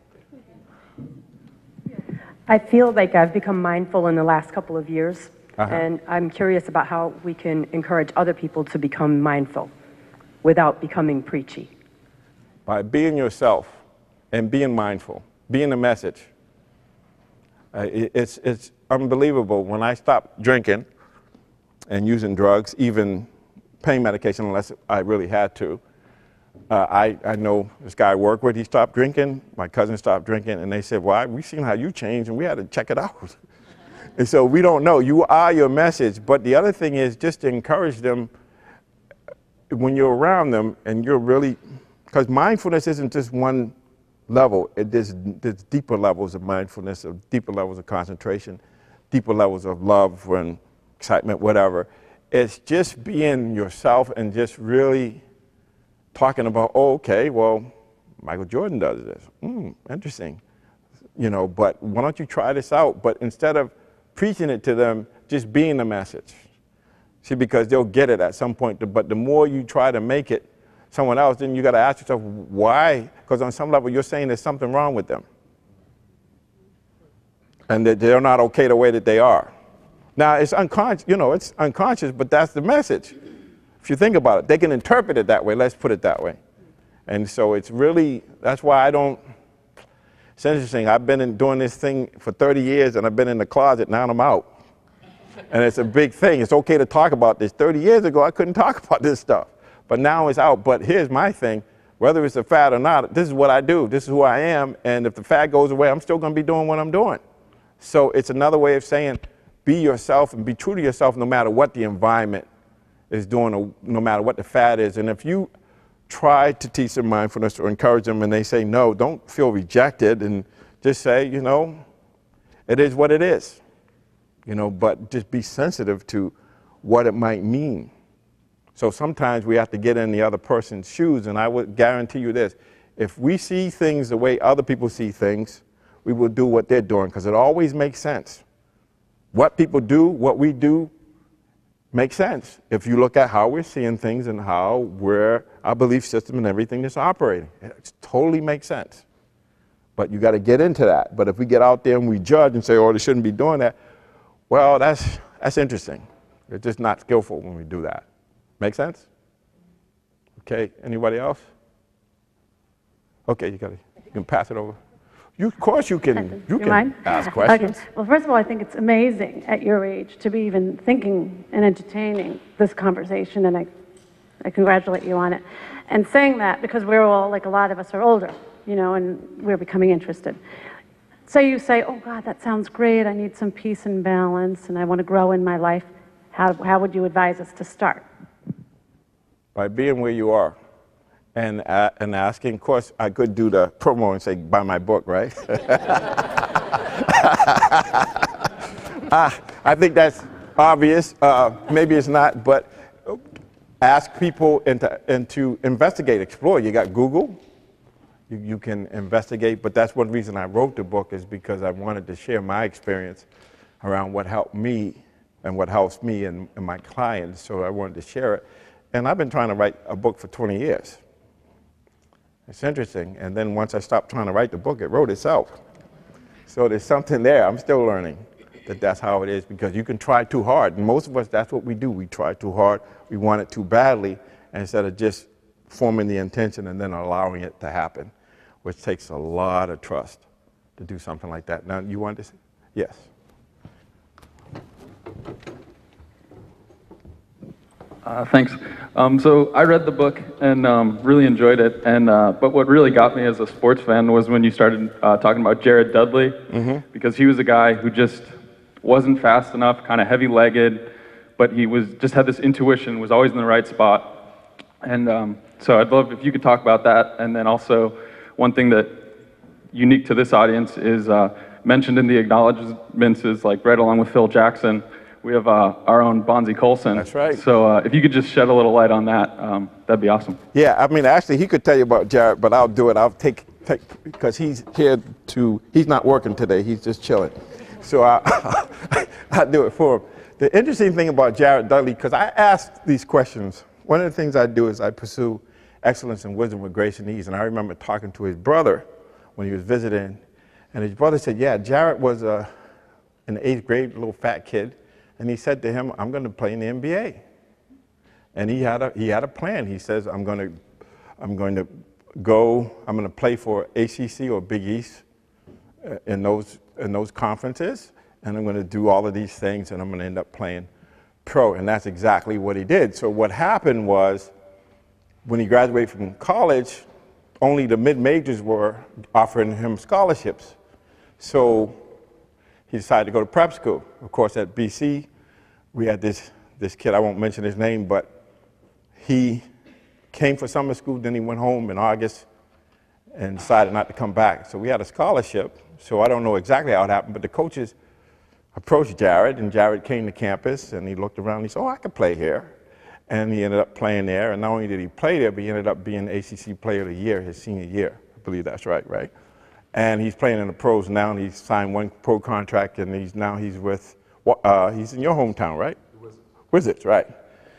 I feel like I've become mindful in the last couple of years, uh-huh. and I'm curious about how we can encourage other people to become mindful without becoming preachy. By being yourself and being mindful, being the message. Uh, it, it's, it's unbelievable. When I stopped drinking and using drugs, even pain medication, unless I really had to, Uh, I, I know this guy I work with, he stopped drinking, my cousin stopped drinking, and they said, well, we've seen how you changed, and we had to check it out. And so we don't know. You are your message. But the other thing is just to encourage them when you're around them, and you're really, because mindfulness isn't just one level. It, there's, there's deeper levels of mindfulness, of deeper levels of concentration, deeper levels of love and excitement, whatever. It's just being yourself and just really talking about, oh, okay, well, Michael Jordan does this. Mm, interesting. You know, but why don't you try this out? But instead of preaching it to them, just being the message. See, because they'll get it at some point. But the more you try to make it someone else, then you got to ask yourself, why? Because on some level, you're saying there's something wrong with them. And that they're not okay the way that they are. Now, it's unconscious, you know, it's unconscious, but that's the message. If you think about it, they can interpret it that way. Let's put it that way. And so it's really, that's why I don't, it's interesting. I've been in, doing this thing for thirty years, and I've been in the closet, now I'm out. And it's a big thing. It's okay to talk about this. thirty years ago, I couldn't talk about this stuff. But now it's out. But here's my thing. Whether it's a fad or not, this is what I do. This is who I am. And if the fad goes away, I'm still going to be doing what I'm doing. So it's another way of saying, be yourself and be true to yourself no matter what the environment is doing, or no matter what the fad is. And if you try to teach them mindfulness or encourage them and they say no, don't feel rejected, and just say, you know, it is what it is. You know, but just be sensitive to what it might mean. So sometimes we have to get in the other person's shoes, and I would guarantee you this. If we see things the way other people see things, we will do what they're doing, because it always makes sense. What people do, what we do, makes sense if you look at how we're seeing things and how we're, our belief system and everything is operating. It totally makes sense. But you got to get into that. But if we get out there and we judge and say, oh, they shouldn't be doing that, well, that's, that's interesting. It's just not skillful when we do that. Make sense? Okay, anybody else? Okay, you got to, you can pass it over. You, of course you can, you You can mind? ask questions. Okay. Well, first of all, I think it's amazing at your age to be even thinking and entertaining this conversation, and I, I congratulate you on it. And saying that because we're all, like a lot of us are older, you know, and we're becoming interested. So you say, oh God, that sounds great, I need some peace and balance, and I want to grow in my life. How, how would you advise us to start? By being where you are and, uh, and asking. Of course, I could do the promo and say, buy my book, right? uh, I think that's obvious. Uh, maybe it's not, but ask people and to, and to investigate, explore. You got Google. You, you can investigate, but that's one reason I wrote the book, is because I wanted to share my experience around what helped me and what helps me and, and my clients, so I wanted to share it. And I've been trying to write a book for twenty years. It's interesting, and then once I stopped trying to write the book, it wrote itself. So there's something there. I'm still learning that that's how it is, because you can try too hard, and most of us, that's what we do. We try too hard, we want it too badly, and instead of just forming the intention and then allowing it to happen, which takes a lot of trust to do something like that. Now, you want to say? Yes. Uh, thanks. Um, so I read the book and um, really enjoyed it. And uh, but what really got me as a sports fan was when you started uh, talking about Jared Dudley, mm-hmm. because he was a guy who just wasn't fast enough, kind of heavy-legged, but he was just had this intuition, was always in the right spot. And um, so I'd love if you could talk about that. And then also, one thing that unique to this audience is uh, mentioned in the acknowledgments is, like, right along with Phil Jackson, we have uh, our own Bonzie Colson. That's right. So uh, if you could just shed a little light on that, um, that'd be awesome. Yeah, I mean, actually, he could tell you about Jared, but I'll do it. I'll take, take because he's here to, he's not working today. He's just chilling. So I, I'll do it for him. The interesting thing about Jared Dudley, because I ask these questions, one of the things I do is I pursue excellence and wisdom with grace and ease. And I remember talking to his brother when he was visiting, and his brother said, yeah, Jared was a, an eighth grade little fat kid. And he said to him, I'm going to play in the N B A. And he had a, he had a plan. He says, I'm going to, I'm going to go, I'm going to play for A C C or Big East uh, in those, in those conferences. And I'm going to do all of these things, and I'm going to end up playing pro. And that's exactly what he did. So what happened was, when he graduated from college, only the mid-majors were offering him scholarships. So he decided to go to prep school. Of course, at B C, we had this, this kid, I won't mention his name, but he came for summer school, then he went home in August and decided not to come back. So we had a scholarship, so I don't know exactly how it happened, but the coaches approached Jared, and Jared came to campus, and he looked around, and he said, oh, I could play here. And he ended up playing there, and not only did he play there, but he ended up being A C C Player of the Year his senior year. I believe that's right, right? And he's playing in the pros now, and he's signed one pro contract, and he's now he's with, uh, he's in your hometown, right? Wizards. Wizards, right.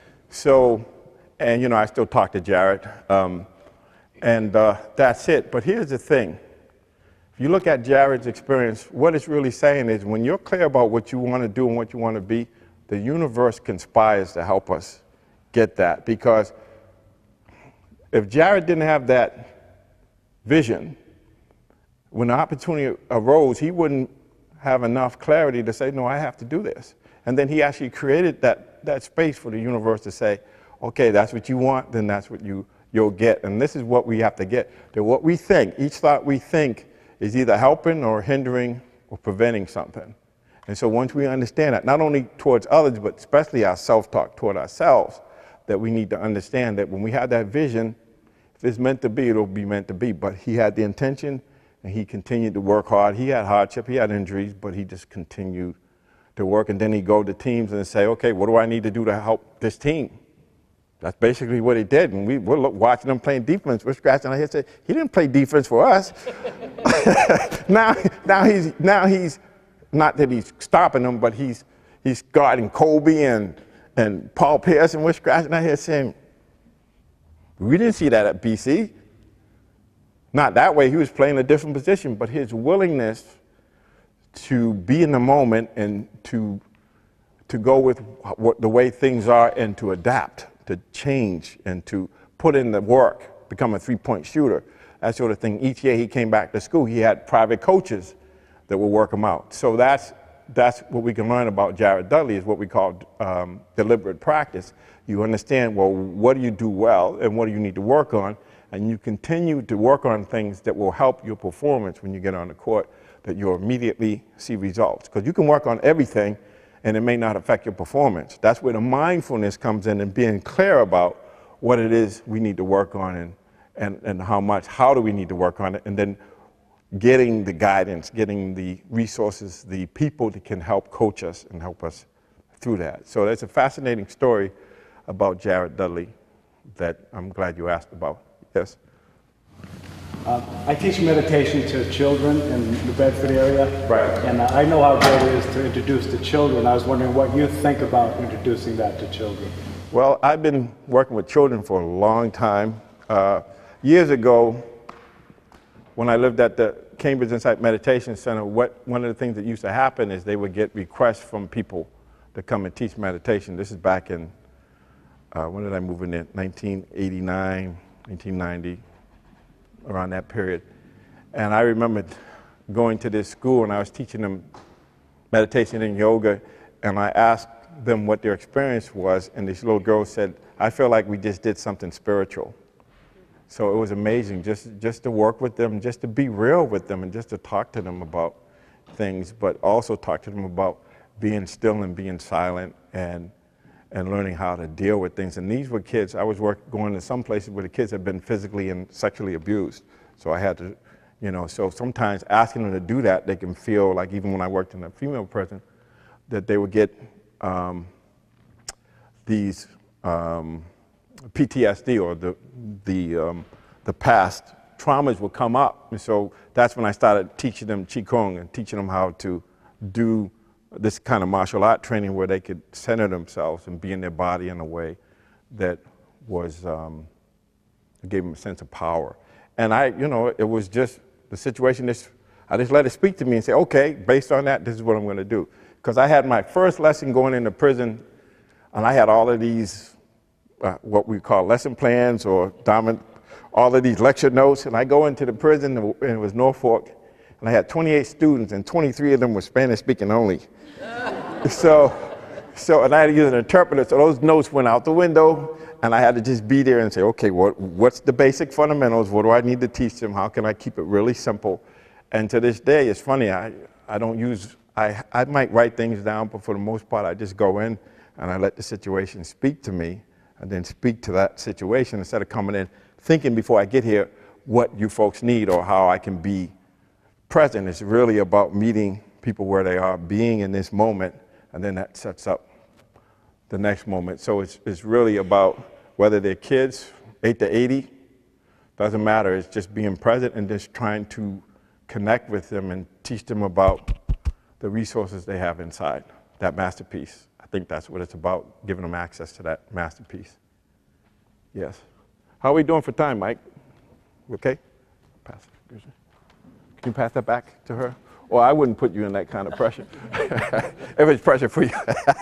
So, and you know, I still talk to Jared, um, and uh, that's it. But here's the thing. If you look at Jared's experience, what it's really saying is when you're clear about what you want to do and what you want to be, the universe conspires to help us get that. Because if Jared didn't have that vision, when the opportunity arose, he wouldn't have enough clarity to say, no, I have to do this. And then he actually created that, that space for the universe to say, okay, that's what you want, then that's what you, you'll get. And this is what we have to get. That what we think, each thought we think is either helping or hindering or preventing something. And so once we understand that, not only towards others, but especially our self-talk toward ourselves, that we need to understand that when we have that vision, if it's meant to be, it'll be meant to be. But he had the intention, and he continued to work hard. He had hardship, he had injuries, but he just continued to work. And then he'd go to teams and say, okay, what do I need to do to help this team? That's basically what he did. And we were watching him playing defense. We're scratching our heads and say, he didn't play defense for us. now, now, he's, now he's, not that he's stopping them, but he's, he's guarding Kobe and, and Paul Pierce, and we're scratching our heads saying, we didn't see that at B C. Not that way, he was playing a different position, but his willingness to be in the moment and to, to go with what, the way things are and to adapt, to change and to put in the work, become a three-point shooter. that sort of thing. Each year he came back to school, he had private coaches that would work him out. So that's, that's what we can learn about Jared Dudley, is what we call um, deliberate practice. You understand, well, what do you do well and what do you need to work on? And you continue to work on things that will help your performance when you get on the court, that you'll immediately see results. Because you can work on everything and it may not affect your performance. That's where the mindfulness comes in, and being clear about what it is we need to work on, and, and, and how much, how do we need to work on it, and then getting the guidance, getting the resources, the people that can help coach us and help us through that. So that's a fascinating story about Jared Dudley that I'm glad you asked about. Yes? Uh, I teach meditation to children in the Bedford area. Right. And uh, I know how great it is to introduce to children. I was wondering what you think about introducing that to children. Well, I've been working with children for a long time. Uh, years ago, when I lived at the Cambridge Insight Meditation Center, what, one of the things that used to happen is they would get requests from people to come and teach meditation. This is back in, uh, when did I move in there? nineteen eighty-nine, nineteen ninety, around that period. And I remember going to this school and I was teaching them meditation and yoga, and I asked them what their experience was, and this little girl said, I feel like we just did something spiritual. So it was amazing just, just to work with them, just to be real with them, and just to talk to them about things, but also talk to them about being still and being silent, and, and learning how to deal with things. And these were kids, I was work, going to some places where the kids had been physically and sexually abused. So I had to, you know, so sometimes asking them to do that, they can feel like, even when I worked in a female prison, that they would get um, these um, P T S D, or the, the, um, the past traumas would come up. And so that's when I started teaching them Qigong and teaching them how to do this kind of martial art training where they could center themselves and be in their body in a way that was, um, gave them a sense of power. And I, you know, it was just the situation, this, I just let it speak to me and say, okay, based on that, this is what I'm gonna do. Because I had my first lesson going into prison, and I had all of these, uh, what we call lesson plans, or dominant, all of these lecture notes, and I go into the prison, and it was Norfolk, and I had twenty-eight students, and twenty-three of them were Spanish speaking only. so, so, and I had to use an interpreter, so those notes went out the window, and I had to just be there and say, okay, what, what's the basic fundamentals? What do I need to teach them? How can I keep it really simple? And to this day, it's funny, I, I don't use, I, I might write things down, but for the most part, I just go in and I let the situation speak to me, and then speak to that situation instead of coming in thinking before I get here what you folks need or how I can be present. It's really about meeting people where they are, being in this moment, and then that sets up the next moment. So it's, it's really about whether they're kids, eight to eighty, doesn't matter. It's just being present and just trying to connect with them and teach them about the resources they have inside, that masterpiece. I think that's what it's about, giving them access to that masterpiece. Yes. How are we doing for time, Mike? Okay? Pass it. Can you pass that back to her? Or I wouldn't put you in that kind of pressure. If it's pressure for you.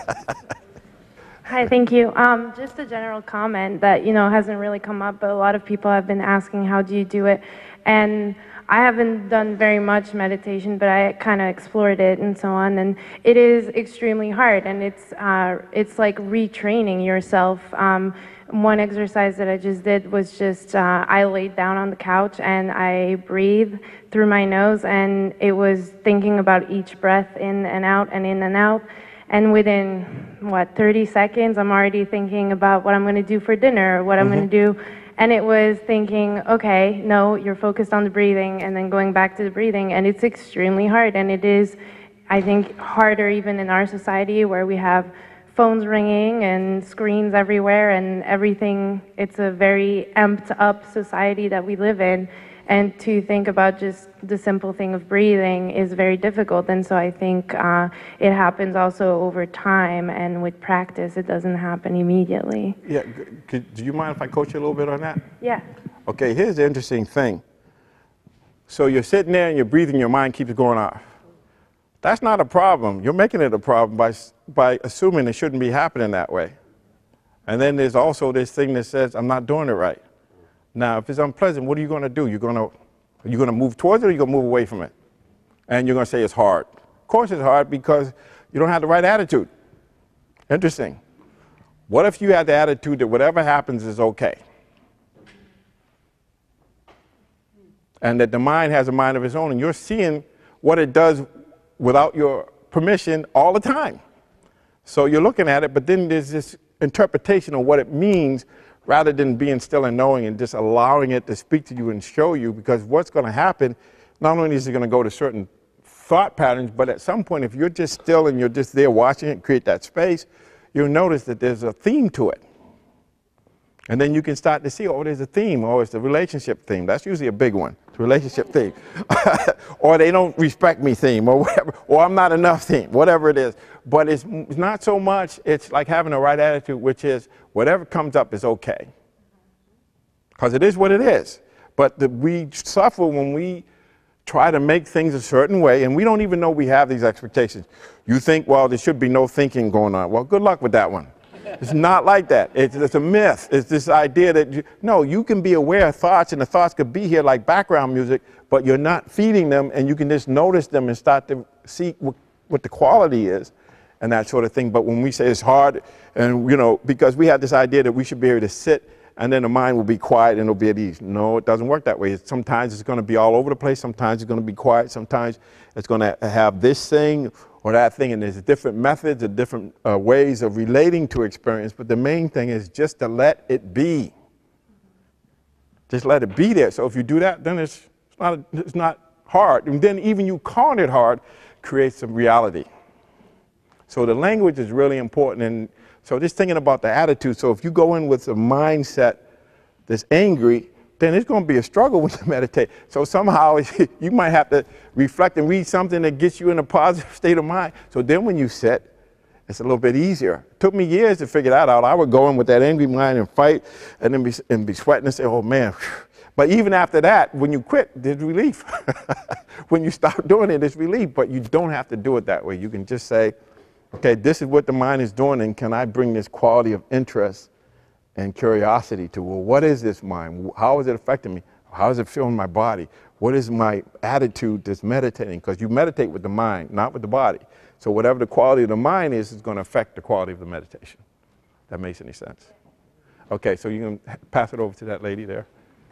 Hi, thank you. Um, just a general comment that, you know, hasn't really come up, but a lot of people have been asking, how do you do it? And I haven't done very much meditation, but I kind of explored it and so on, and it is extremely hard, and it's, uh, it's like retraining yourself. Um, one exercise that I just did was just, uh, I laid down on the couch and I breathed through my nose, and it was thinking about each breath in and out and in and out. And within, what, thirty seconds, I'm already thinking about what I'm going to do for dinner, or what I'm Mm-hmm. going to do. And it was thinking, okay, no, you're focused on the breathing, and then going back to the breathing. And it's extremely hard. And it is, I think, harder even in our society where we have phones ringing and screens everywhere and everything. It's a very amped up society that we live in. And to think about just the simple thing of breathing is very difficult. And so I think uh, it happens also over time, and with practice, it doesn't happen immediately. Yeah, could, do you mind if I coach you a little bit on that? Yeah. Okay, here's the interesting thing. So you're sitting there and you're breathing, your mind keeps going off. That's not a problem. You're making it a problem by, by assuming it shouldn't be happening that way. And then there's also this thing that says, I'm not doing it right. Now, if it's unpleasant, what are you going to do? You're going to, are you going to move towards it or are you going to move away from it? And you're going to say it's hard. Of course it's hard because you don't have the right attitude. Interesting. What if you had the attitude that whatever happens is okay? And that the mind has a mind of its own, and you're seeing what it does without your permission all the time. So you're looking at it, but then there's this interpretation of what it means rather than being still and knowing and just allowing it to speak to you and show you, because what's going to happen, not only is it going to go to certain thought patterns, but at some point if you're just still and you're just there watching it, create that space, you'll notice that there's a theme to it. And then you can start to see, oh, there's a theme, or it's the relationship theme. That's usually a big one, the relationship theme. Or they don't respect me theme, or whatever, or I'm not enough theme, whatever it is. But it's, it's not so much, it's like having the right attitude, which is whatever comes up is okay. Because it is what it is. But the, we suffer when we try to make things a certain way, and we don't even know we have these expectations. You think, well, there should be no thinking going on. Well, good luck with that one. It's not like that. It's, it's a myth. It's this idea that, you, no, you can be aware of thoughts, and the thoughts could be here like background music, but you're not feeding them, and you can just notice them and start to see what, what the quality is and that sort of thing. But when we say it's hard, and, you know, because we have this idea that we should be able to sit and then the mind will be quiet and it'll be at ease. No, it doesn't work that way. Sometimes it's going to be all over the place. Sometimes it's going to be quiet. Sometimes it's going to have this thing or that thing, and there's different methods and different uh, ways of relating to experience, but the main thing is just to let it be. Just let it be there. So if you do that, then it's, it's, not, it's not hard. And then even you calling it hard creates some reality. So the language is really important. And so just thinking about the attitude. So if you go in with a mindset that's angry, then it's going to be a struggle when you meditate. So somehow you might have to reflect and read something that gets you in a positive state of mind. So then when you sit, it's a little bit easier. It took me years to figure that out. I would go in with that angry mind and fight and then be, and be sweating and say, oh man. But even after that, when you quit, there's relief. When you stop doing it, it's relief. But you don't have to do it that way. You can just say, okay, this is what the mind is doing, and can I bring this quality of interest and curiosity to, well, what is this mind? How is it affecting me? How does it feel in my body? What is my attitude that's meditating? Because you meditate with the mind, not with the body. So whatever the quality of the mind is, is going to affect the quality of the meditation. That makes any sense? Okay, so you can pass it over to that lady there.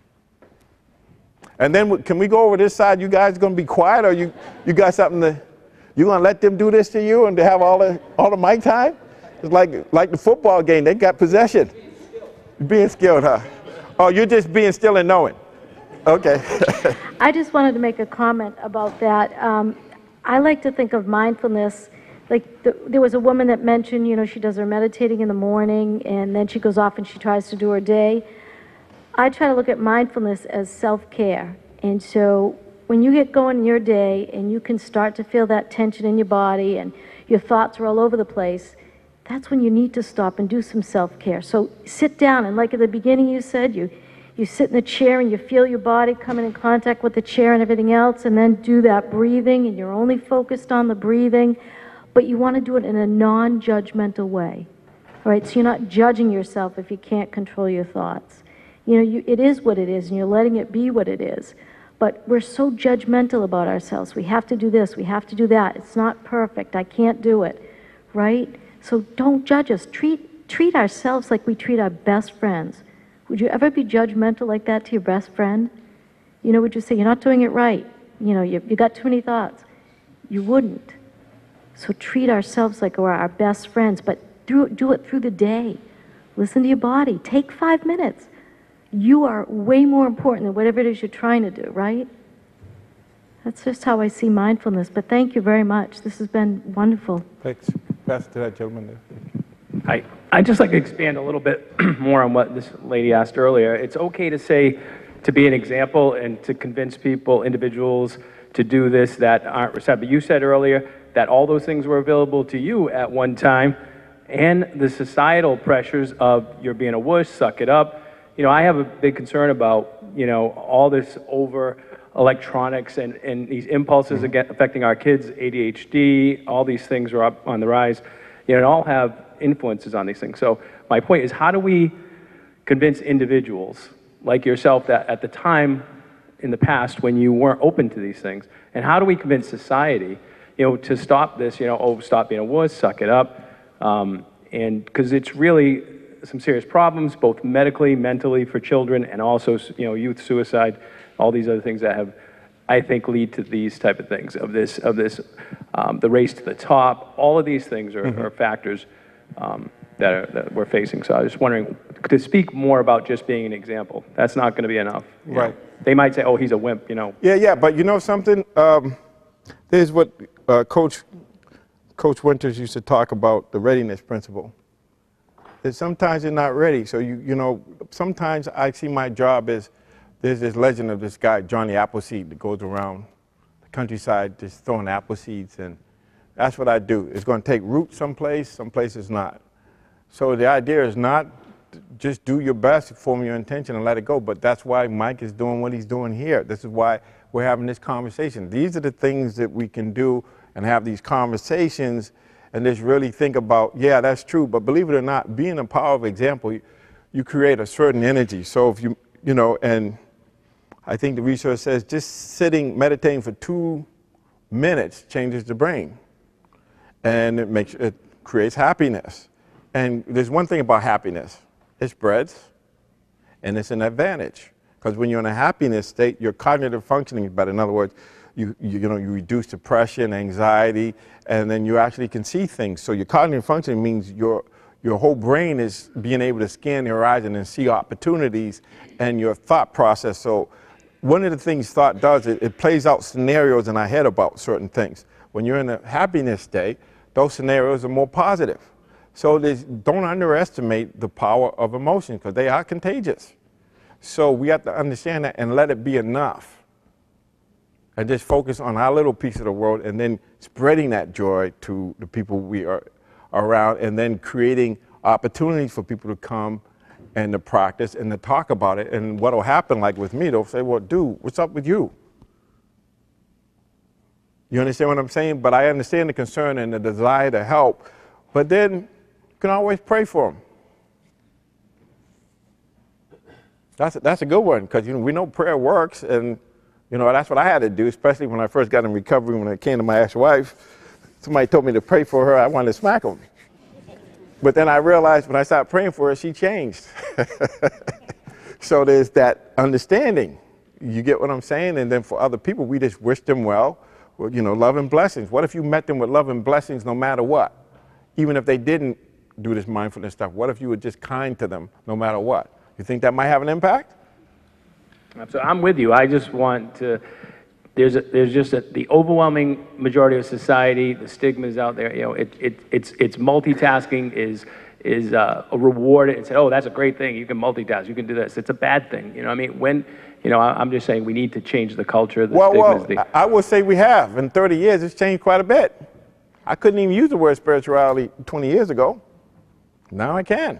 And then can we go over this side? You guys going to be quiet, or you, you got something to, you going to let them do this to you and to have all the, all the mic time? It's like, like the football game, they got possession. Being skilled, huh? Oh, you're just being still and knowing. Okay. I just wanted to make a comment about that. Um, I like to think of mindfulness, like the, there was a woman that mentioned, you know, she does her meditating in the morning and then she goes off and she tries to do her day. I try to look at mindfulness as self-care. And so when you get going in your day and you can start to feel that tension in your body and your thoughts are all over the place, that's when you need to stop and do some self-care. So sit down, and like at the beginning you said, you, you sit in the chair and you feel your body coming in contact with the chair and everything else, and then do that breathing, and you're only focused on the breathing, but you want to do it in a non-judgmental way. All right, so you're not judging yourself if you can't control your thoughts. You know, you, it is what it is, and you're letting it be what it is. But we're so judgmental about ourselves. We have to do this, we have to do that. It's not perfect, I can't do it, right? So don't judge us. Treat, treat ourselves like we treat our best friends. Would you ever be judgmental like that to your best friend? You know, would you say, you're not doing it right? You know, you, you got too many thoughts. You wouldn't. So treat ourselves like we're our best friends, but do, do it through the day. Listen to your body. Take five minutes. You are way more important than whatever it is you're trying to do, right? That's just how I see mindfulness. But thank you very much. This has been wonderful. Thanks. Pass it to that gentleman there. I, I'd just like to expand a little bit more on what this lady asked earlier. It's okay to say, to be an example and to convince people, individuals, to do this that aren't receptive. But you said earlier that all those things were available to you at one time, and the societal pressures of you're being a wuss, suck it up. You know, I have a big concern about, you know, all this over electronics and, and these impulses mm-hmm. again, affecting our kids, A D H D, all these things are up on the rise, you know, and all have influences on these things. So my point is, how do we convince individuals, like yourself that at the time in the past when you weren't open to these things? And how do we convince society, you know, to stop this, you know, oh, stop being a wuss, suck it up, um, and because it's really some serious problems, both medically, mentally for children, and also, you know, youth suicide, all these other things that have, I think, lead to these type of things, of this, of this, um, the race to the top. All of these things are, mm-hmm. are factors um, that, are, that we're facing. So I was just wondering, to speak more about just being an example, that's not going to be enough. Right. Know? They might say, oh, he's a wimp, you know. Yeah, yeah, but you know something? Um, there's what uh, Coach, Coach Winters used to talk about, the readiness principle. That sometimes you're not ready. So, you, you know, sometimes I see my job as, there's this legend of this guy, Johnny Appleseed, that goes around the countryside just throwing apple seeds, and that's what I do. It's going to take root someplace, someplace it's not. So the idea is not just do your best, form your intention, and let it go, but that's why Mike is doing what he's doing here. This is why we're having this conversation. These are the things that we can do and have these conversations and just really think about, yeah, that's true, but believe it or not, being a powerful example, you, you create a certain energy. So if you, you know, and I think the research says just sitting, meditating for two minutes changes the brain, and it makes, it creates happiness. And there's one thing about happiness, it spreads, and it's an advantage. Because when you're in a happiness state, your cognitive functioning is better. In other words, you, you, you know, you reduce depression, anxiety, and then you actually can see things. So your cognitive functioning means your, your whole brain is being able to scan the horizon and see opportunities, and your thought process. So one of the things thought does, it, it plays out scenarios in our head about certain things. When you're in a happiness state, those scenarios are more positive. So don't underestimate the power of emotion, because they are contagious. So we have to understand that and let it be enough. And just focus on our little piece of the world, and then spreading that joy to the people we are around, and then creating opportunities for people to come and to practice and to talk about it. And what will happen, like with me, they'll say, well, dude, what's up with you? You understand what I'm saying? But I understand the concern and the desire to help. But then you can always pray for them. That's a, that's a good one, because you know, we know prayer works, and you know, that's what I had to do, especially when I first got in recovery. When I came to my ex-wife, somebody told me to pray for her. I wanted to smack them. But then I realized when I started praying for her, she changed. So there's that understanding. You get what I'm saying? And then for other people, we just wish them well, you know, love and blessings. What if you met them with love and blessings no matter what? Even if they didn't do this mindfulness stuff, what if you were just kind to them no matter what? You think that might have an impact? So I'm with you. I just want to, there's, a, there's just a, the overwhelming majority of society, the stigma is out there. You know, it, it, it's, it's multitasking is, is uh, a reward. It's, oh, that's a great thing. You can multitask. You can do this. It's a bad thing. You know what I mean? When, you know, I, I'm just saying we need to change the culture. The well, well, the, I would say we have. In thirty years, it's changed quite a bit. I couldn't even use the word spirituality twenty years ago. Now I can.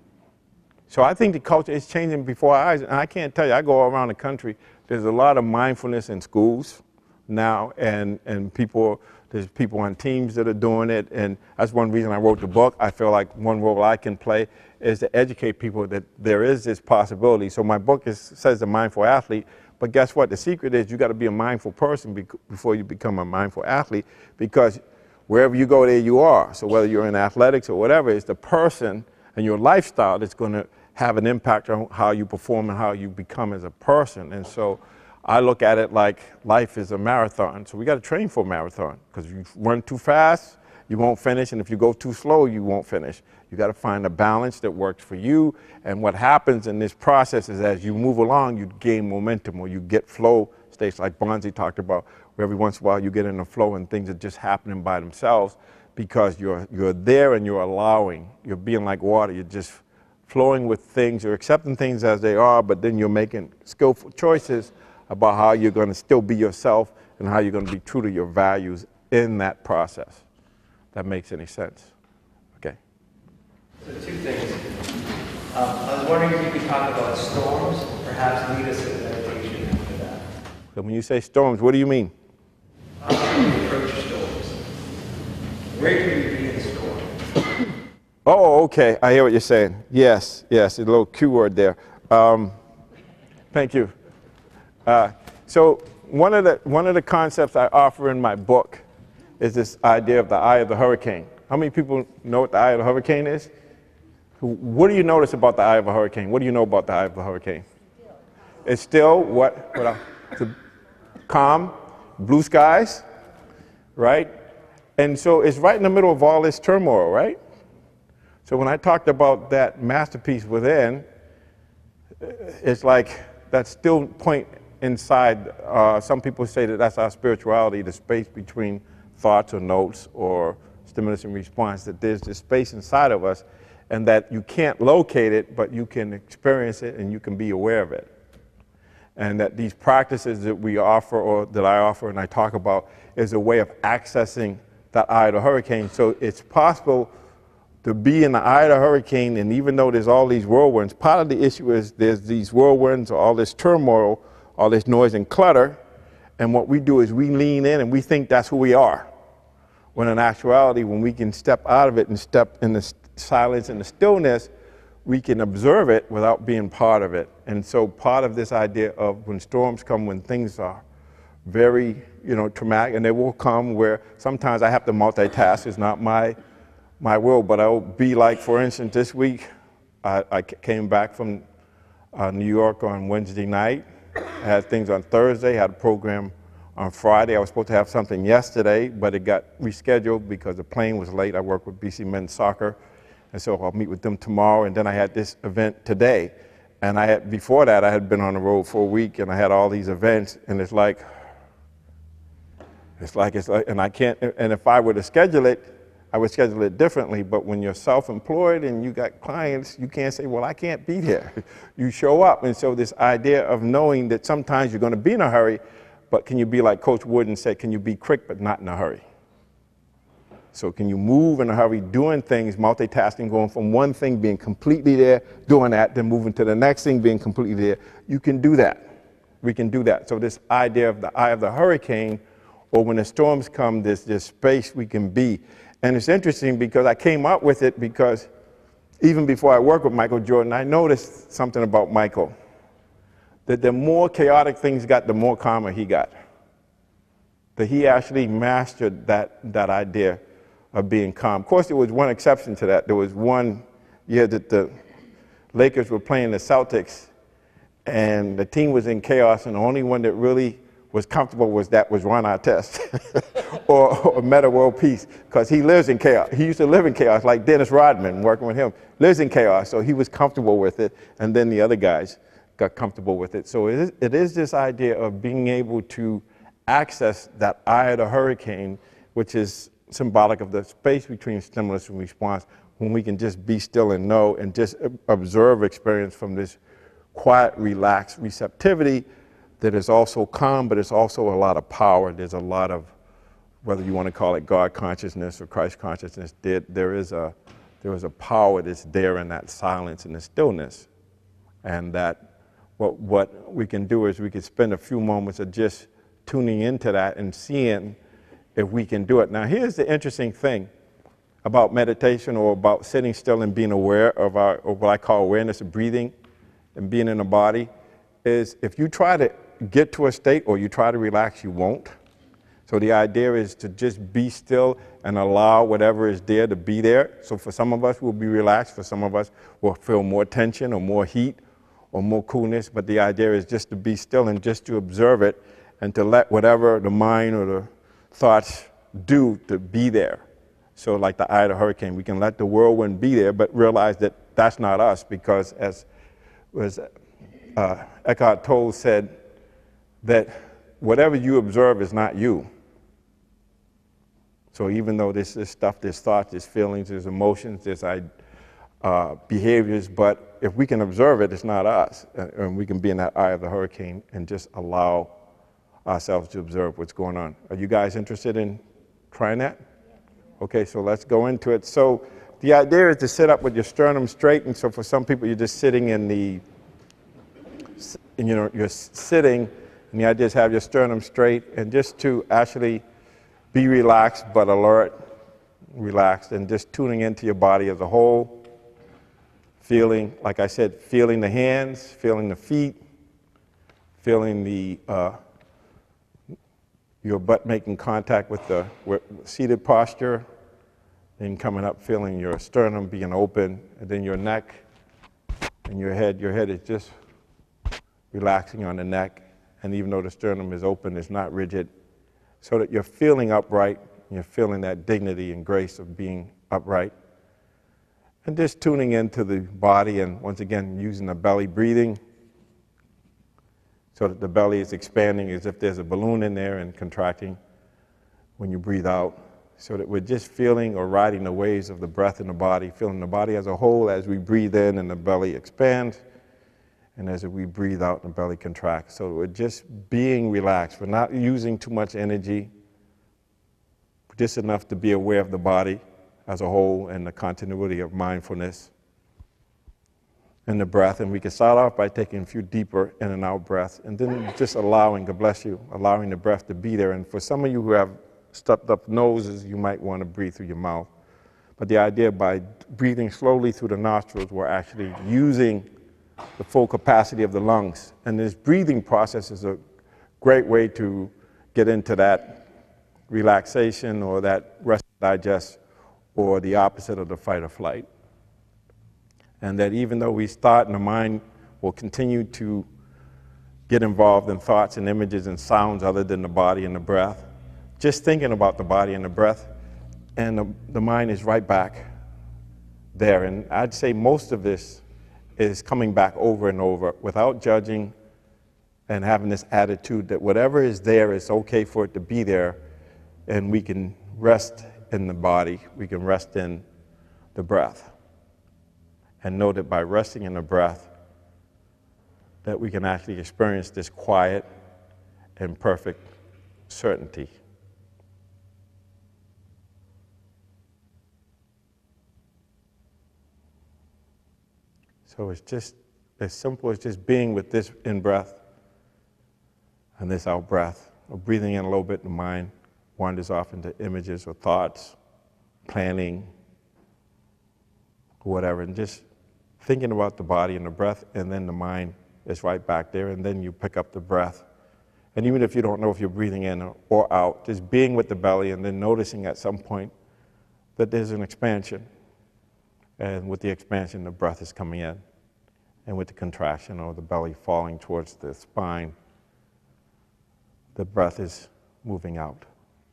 So I think the culture is changing before our eyes. And I can't tell you, I go all around the country, there's a lot of mindfulness in schools now, and, and people, there's people on teams that are doing it, and that's one reason I wrote the book. I feel like one role I can play is to educate people that there is this possibility. So my book is, says the mindful athlete, but guess what? The secret is you got to be a mindful person be before you become a mindful athlete, because wherever you go, there you are. So whether you're in athletics or whatever, it's the person and your lifestyle that's going to have an impact on how you perform and how you become as a person. And so I look at it like life is a marathon. So we got to train for a marathon, because if you run too fast, you won't finish. And if you go too slow, you won't finish. You got to find a balance that works for you. And what happens in this process is as you move along, you gain momentum, or you get flow states like Bonzi talked about, where every once in a while you get in a flow and things are just happening by themselves, because you're, you're there and you're allowing. You're being like water. You're just flowing with things, you're accepting things as they are, but then you're making skillful choices about how you're going to still be yourself and how you're going to be true to your values in that process. That makes any sense? Okay. So two things. Um, I was wondering if you could talk about storms, perhaps lead us in meditation after that. So when you say storms, what do you mean? How can we approach storms? Where can we be in storms? Oh, okay. I hear what you're saying. Yes, yes. A little Q word there. Um, Thank you. Uh, so one of the one of the concepts I offer in my book is this idea of the eye of the hurricane. How many people know what the eye of the hurricane is? What do you notice about the eye of a hurricane? What do you know about the eye of the hurricane? It's still what? what I, it's a calm, blue skies, right? And so it's right in the middle of all this turmoil, right? So when I talked about that masterpiece within, it's like that still point inside. Uh, some people say that that's our spirituality, the space between thoughts or notes or stimulus and response, that there's this space inside of us and that you can't locate it, but you can experience it and you can be aware of it. And that these practices that we offer, or that I offer and I talk about, is a way of accessing that eye of the hurricane. So it's possible to be in the eye of the hurricane, and even though there's all these whirlwinds, part of the issue is there's these whirlwinds, or all this turmoil, all this noise and clutter, and what we do is we lean in and we think that's who we are. When in actuality, when we can step out of it and step in the silence and the stillness, we can observe it without being part of it. And so part of this idea of when storms come, when things are very, you know, traumatic, and they will come where sometimes I have to multitask, it's not my my will, but I'll be like, for instance, this week, I, I came back from uh, New York on Wednesday night. I had things on Thursday, had a program on Friday. I was supposed to have something yesterday, but it got rescheduled because the plane was late. I work with B C Men's Soccer, and so I'll meet with them tomorrow. And then I had this event today. And I had, before that, I had been on the road for a week, and I had all these events, and it's like, it's like, it's like, and I can't, and if I were to schedule it, I would schedule it differently, but when you're self-employed and you got clients, you can't say, well, I can't be there. You show up. And so this idea of knowing that sometimes you're going to be in a hurry, but can you be like Coach Wooden said, can you be quick but not in a hurry? So can you move in a hurry, doing things, multitasking, going from one thing, being completely there, doing that, then moving to the next thing, being completely there. You can do that. We can do that. So this idea of the eye of the hurricane, or when the storms come, there's this space we can be. And it's interesting because I came up with it because even before I worked with Michael Jordan, I noticed something about Michael, that the more chaotic things got, the more calmer he got. That he actually mastered that, that idea of being calm. Of course, there was one exception to that. There was one year that the Lakers were playing the Celtics, and the team was in chaos, and the only one that really was comfortable was that was Ron Artest or, or Meta World Peace, because he lives in chaos. He used to live in chaos, like Dennis Rodman, working with him, lives in chaos, so he was comfortable with it, and then the other guys got comfortable with it. So it is, it is this idea of being able to access that eye of the hurricane, which is symbolic of the space between stimulus and response, when we can just be still and know and just observe experience from this quiet, relaxed receptivity that is also calm, but it's also a lot of power. There's a lot of, whether you want to call it God consciousness or Christ consciousness, there, there, is a, there is a power that's there in that silence and the stillness. And that what, what we can do is we can spend a few moments of just tuning into that and seeing if we can do it. Now, here's the interesting thing about meditation, or about sitting still and being aware of, our, of what I call awareness of breathing and being in the body, is if you try to get to a state or you try to relax, you won't. So the idea is to just be still and allow whatever is there to be there. So for some of us, we'll be relaxed. For some of us, we'll feel more tension or more heat or more coolness. But the idea is just to be still and just to observe it and to let whatever the mind or the thoughts do to be there. So like the eye of the hurricane, we can let the whirlwind be there, but realize that that's not us, because as was uh, Eckhart Tolle said, that whatever you observe is not you. So even though there's this stuff, there's thoughts, there's feelings, there's emotions, there's uh, behaviors, but if we can observe it, it's not us. And we can be in that eye of the hurricane and just allow ourselves to observe what's going on. Are you guys interested in trying that? Okay, so let's go into it. So the idea is to sit up with your sternum straight, and so for some people, you're just sitting in the, and, you know, you're sitting, and the idea is have your sternum straight, and just to actually be relaxed but alert, relaxed, and just tuning into your body as a whole, feeling, like I said, feeling the hands, feeling the feet, feeling the, uh, your butt making contact with the with seated posture, then coming up, feeling your sternum being open, and then your neck and your head. Your head is just relaxing on the neck, and even though the sternum is open, it's not rigid, so that you're feeling upright, and you're feeling that dignity and grace of being upright. And just tuning into the body, and once again, using the belly breathing, so that the belly is expanding as if there's a balloon in there, and contracting when you breathe out, so that we're just feeling or riding the waves of the breath in the body, feeling the body as a whole as we breathe in and the belly expands, and as we breathe out and the belly contracts. So we're just being relaxed. We're not using too much energy, just enough to be aware of the body as a whole and the continuity of mindfulness and the breath. And we can start off by taking a few deeper in and out breaths, and then just allowing, God bless you, allowing the breath to be there. And for some of you who have stuffed up noses, you might want to breathe through your mouth. But the idea, by breathing slowly through the nostrils, we're actually using the full capacity of the lungs. And this breathing process is a great way to get into that relaxation or that rest and digest, or the opposite of the fight or flight. And that even though we start and the mind will continue to get involved in thoughts and images and sounds other than the body and the breath, just thinking about the body and the breath, and the, the mind is right back there. And I'd say most of this is coming back over and over without judging, and having this attitude that whatever is there, it's okay for it to be there, and we can rest in the body, we can rest in the breath. And know that by resting in the breath, that we can actually experience this quiet and perfect certainty. So it's just as simple as just being with this in-breath and this out-breath, or breathing in a little bit, the mind wanders off into images or thoughts, planning, whatever, and just thinking about the body and the breath, and then the mind is right back there, and then you pick up the breath. And even if you don't know if you're breathing in or out, just being with the belly and then noticing at some point that there's an expansion. And with the expansion, the breath is coming in. And with the contraction or the belly falling towards the spine, the breath is moving out.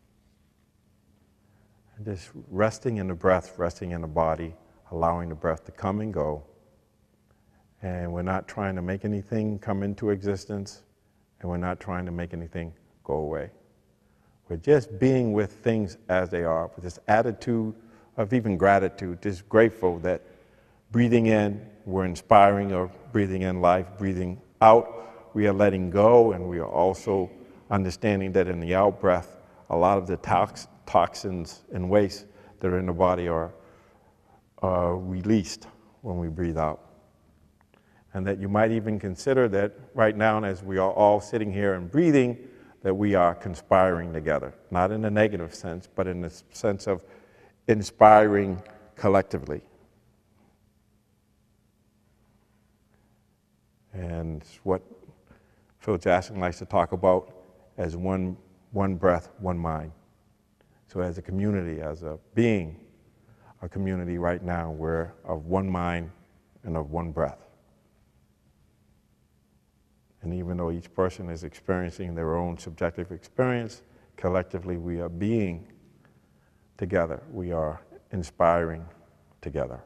And just resting in the breath, resting in the body, allowing the breath to come and go. And we're not trying to make anything come into existence, and we're not trying to make anything go away. We're just being with things as they are, with this attitude of even gratitude, just grateful that breathing in, we're inspiring, or breathing in life, breathing out, we are letting go, and we are also understanding that in the out breath, a lot of the tox toxins and waste that are in the body are uh, released when we breathe out. And that you might even consider that right now, as we are all sitting here and breathing, that we are conspiring together, not in a negative sense, but in the sense of inspiring collectively. And it's what Phil Jackson likes to talk about as one, one breath, one mind. So as a community, as a being, a community right now, we're of one mind and of one breath. And even though each person is experiencing their own subjective experience, collectively we are being together. We are inspiring together.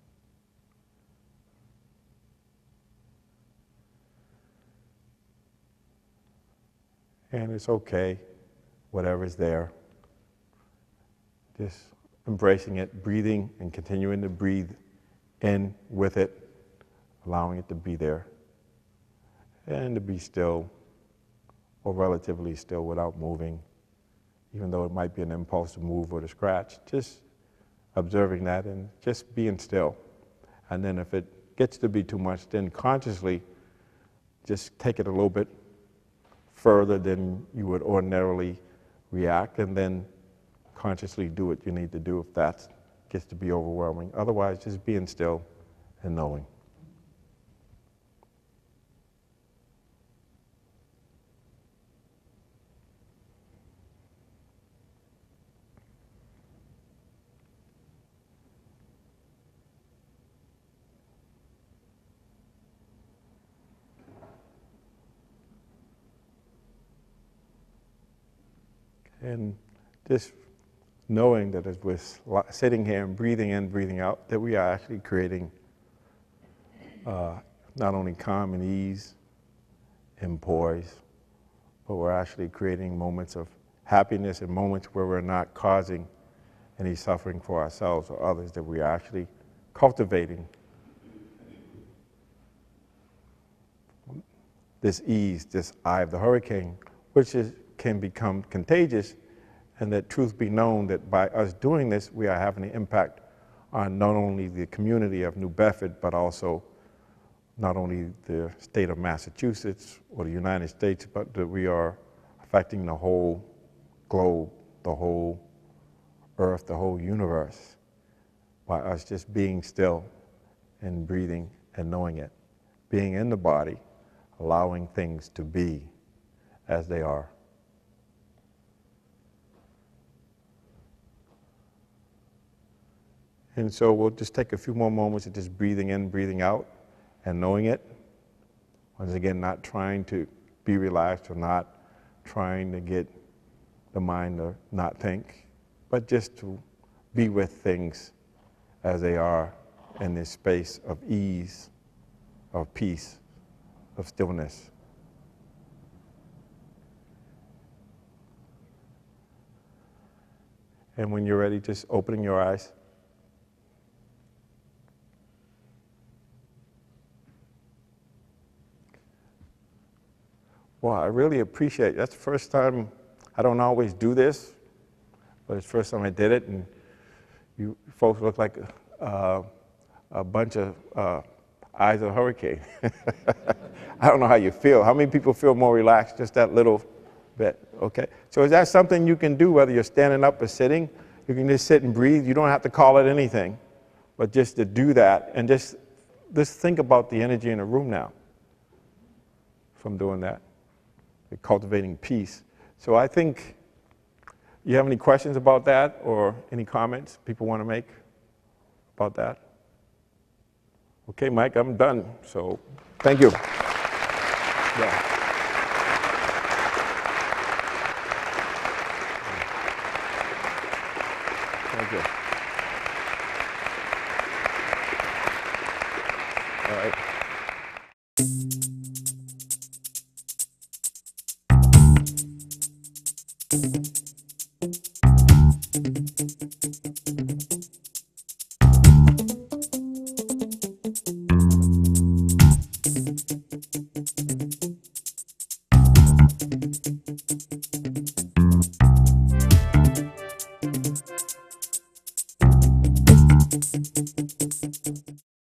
And it's okay, whatever's there. Just embracing it, breathing and continuing to breathe in with it, allowing it to be there. And to be still, or relatively still without moving, even though it might be an impulse to move or to scratch, just observing that and just being still. And then if it gets to be too much, then consciously just take it a little bit further than you would ordinarily react, and then consciously do what you need to do if that gets to be overwhelming. Otherwise, just being still and knowing. And just knowing that as we're sitting here and breathing in, breathing out, that we are actually creating uh, not only calm and ease and poise, but we're actually creating moments of happiness and moments where we're not causing any suffering for ourselves or others, that we are actually cultivating this ease, this eye of the hurricane, which is, can become contagious, and that truth be known that by us doing this, we are having an impact on not only the community of New Bedford, but also not only the state of Massachusetts or the United States, but that we are affecting the whole globe, the whole earth, the whole universe, by us just being still and breathing and knowing it, being in the body, allowing things to be as they are. And so we'll just take a few more moments of just breathing in, breathing out, and knowing it. Once again, not trying to be relaxed or not trying to get the mind to not think, but just to be with things as they are in this space of ease, of peace, of stillness. And when you're ready, just opening your eyes. Well, I really appreciate it. That's the first time, I don't always do this, but it's the first time I did it, and you folks look like a, uh, a bunch of uh, eyes of a hurricane. I don't know how you feel. How many people feel more relaxed just that little bit? Okay. So is that something you can do, whether you're standing up or sitting? You can just sit and breathe. You don't have to call it anything, but just to do that, and just, just think about the energy in the room now from doing that. Cultivating peace. So I think, you have any questions about that or any comments people want to make about that? Okay, Mike, I'm done. So thank you. Yeah. Thank you.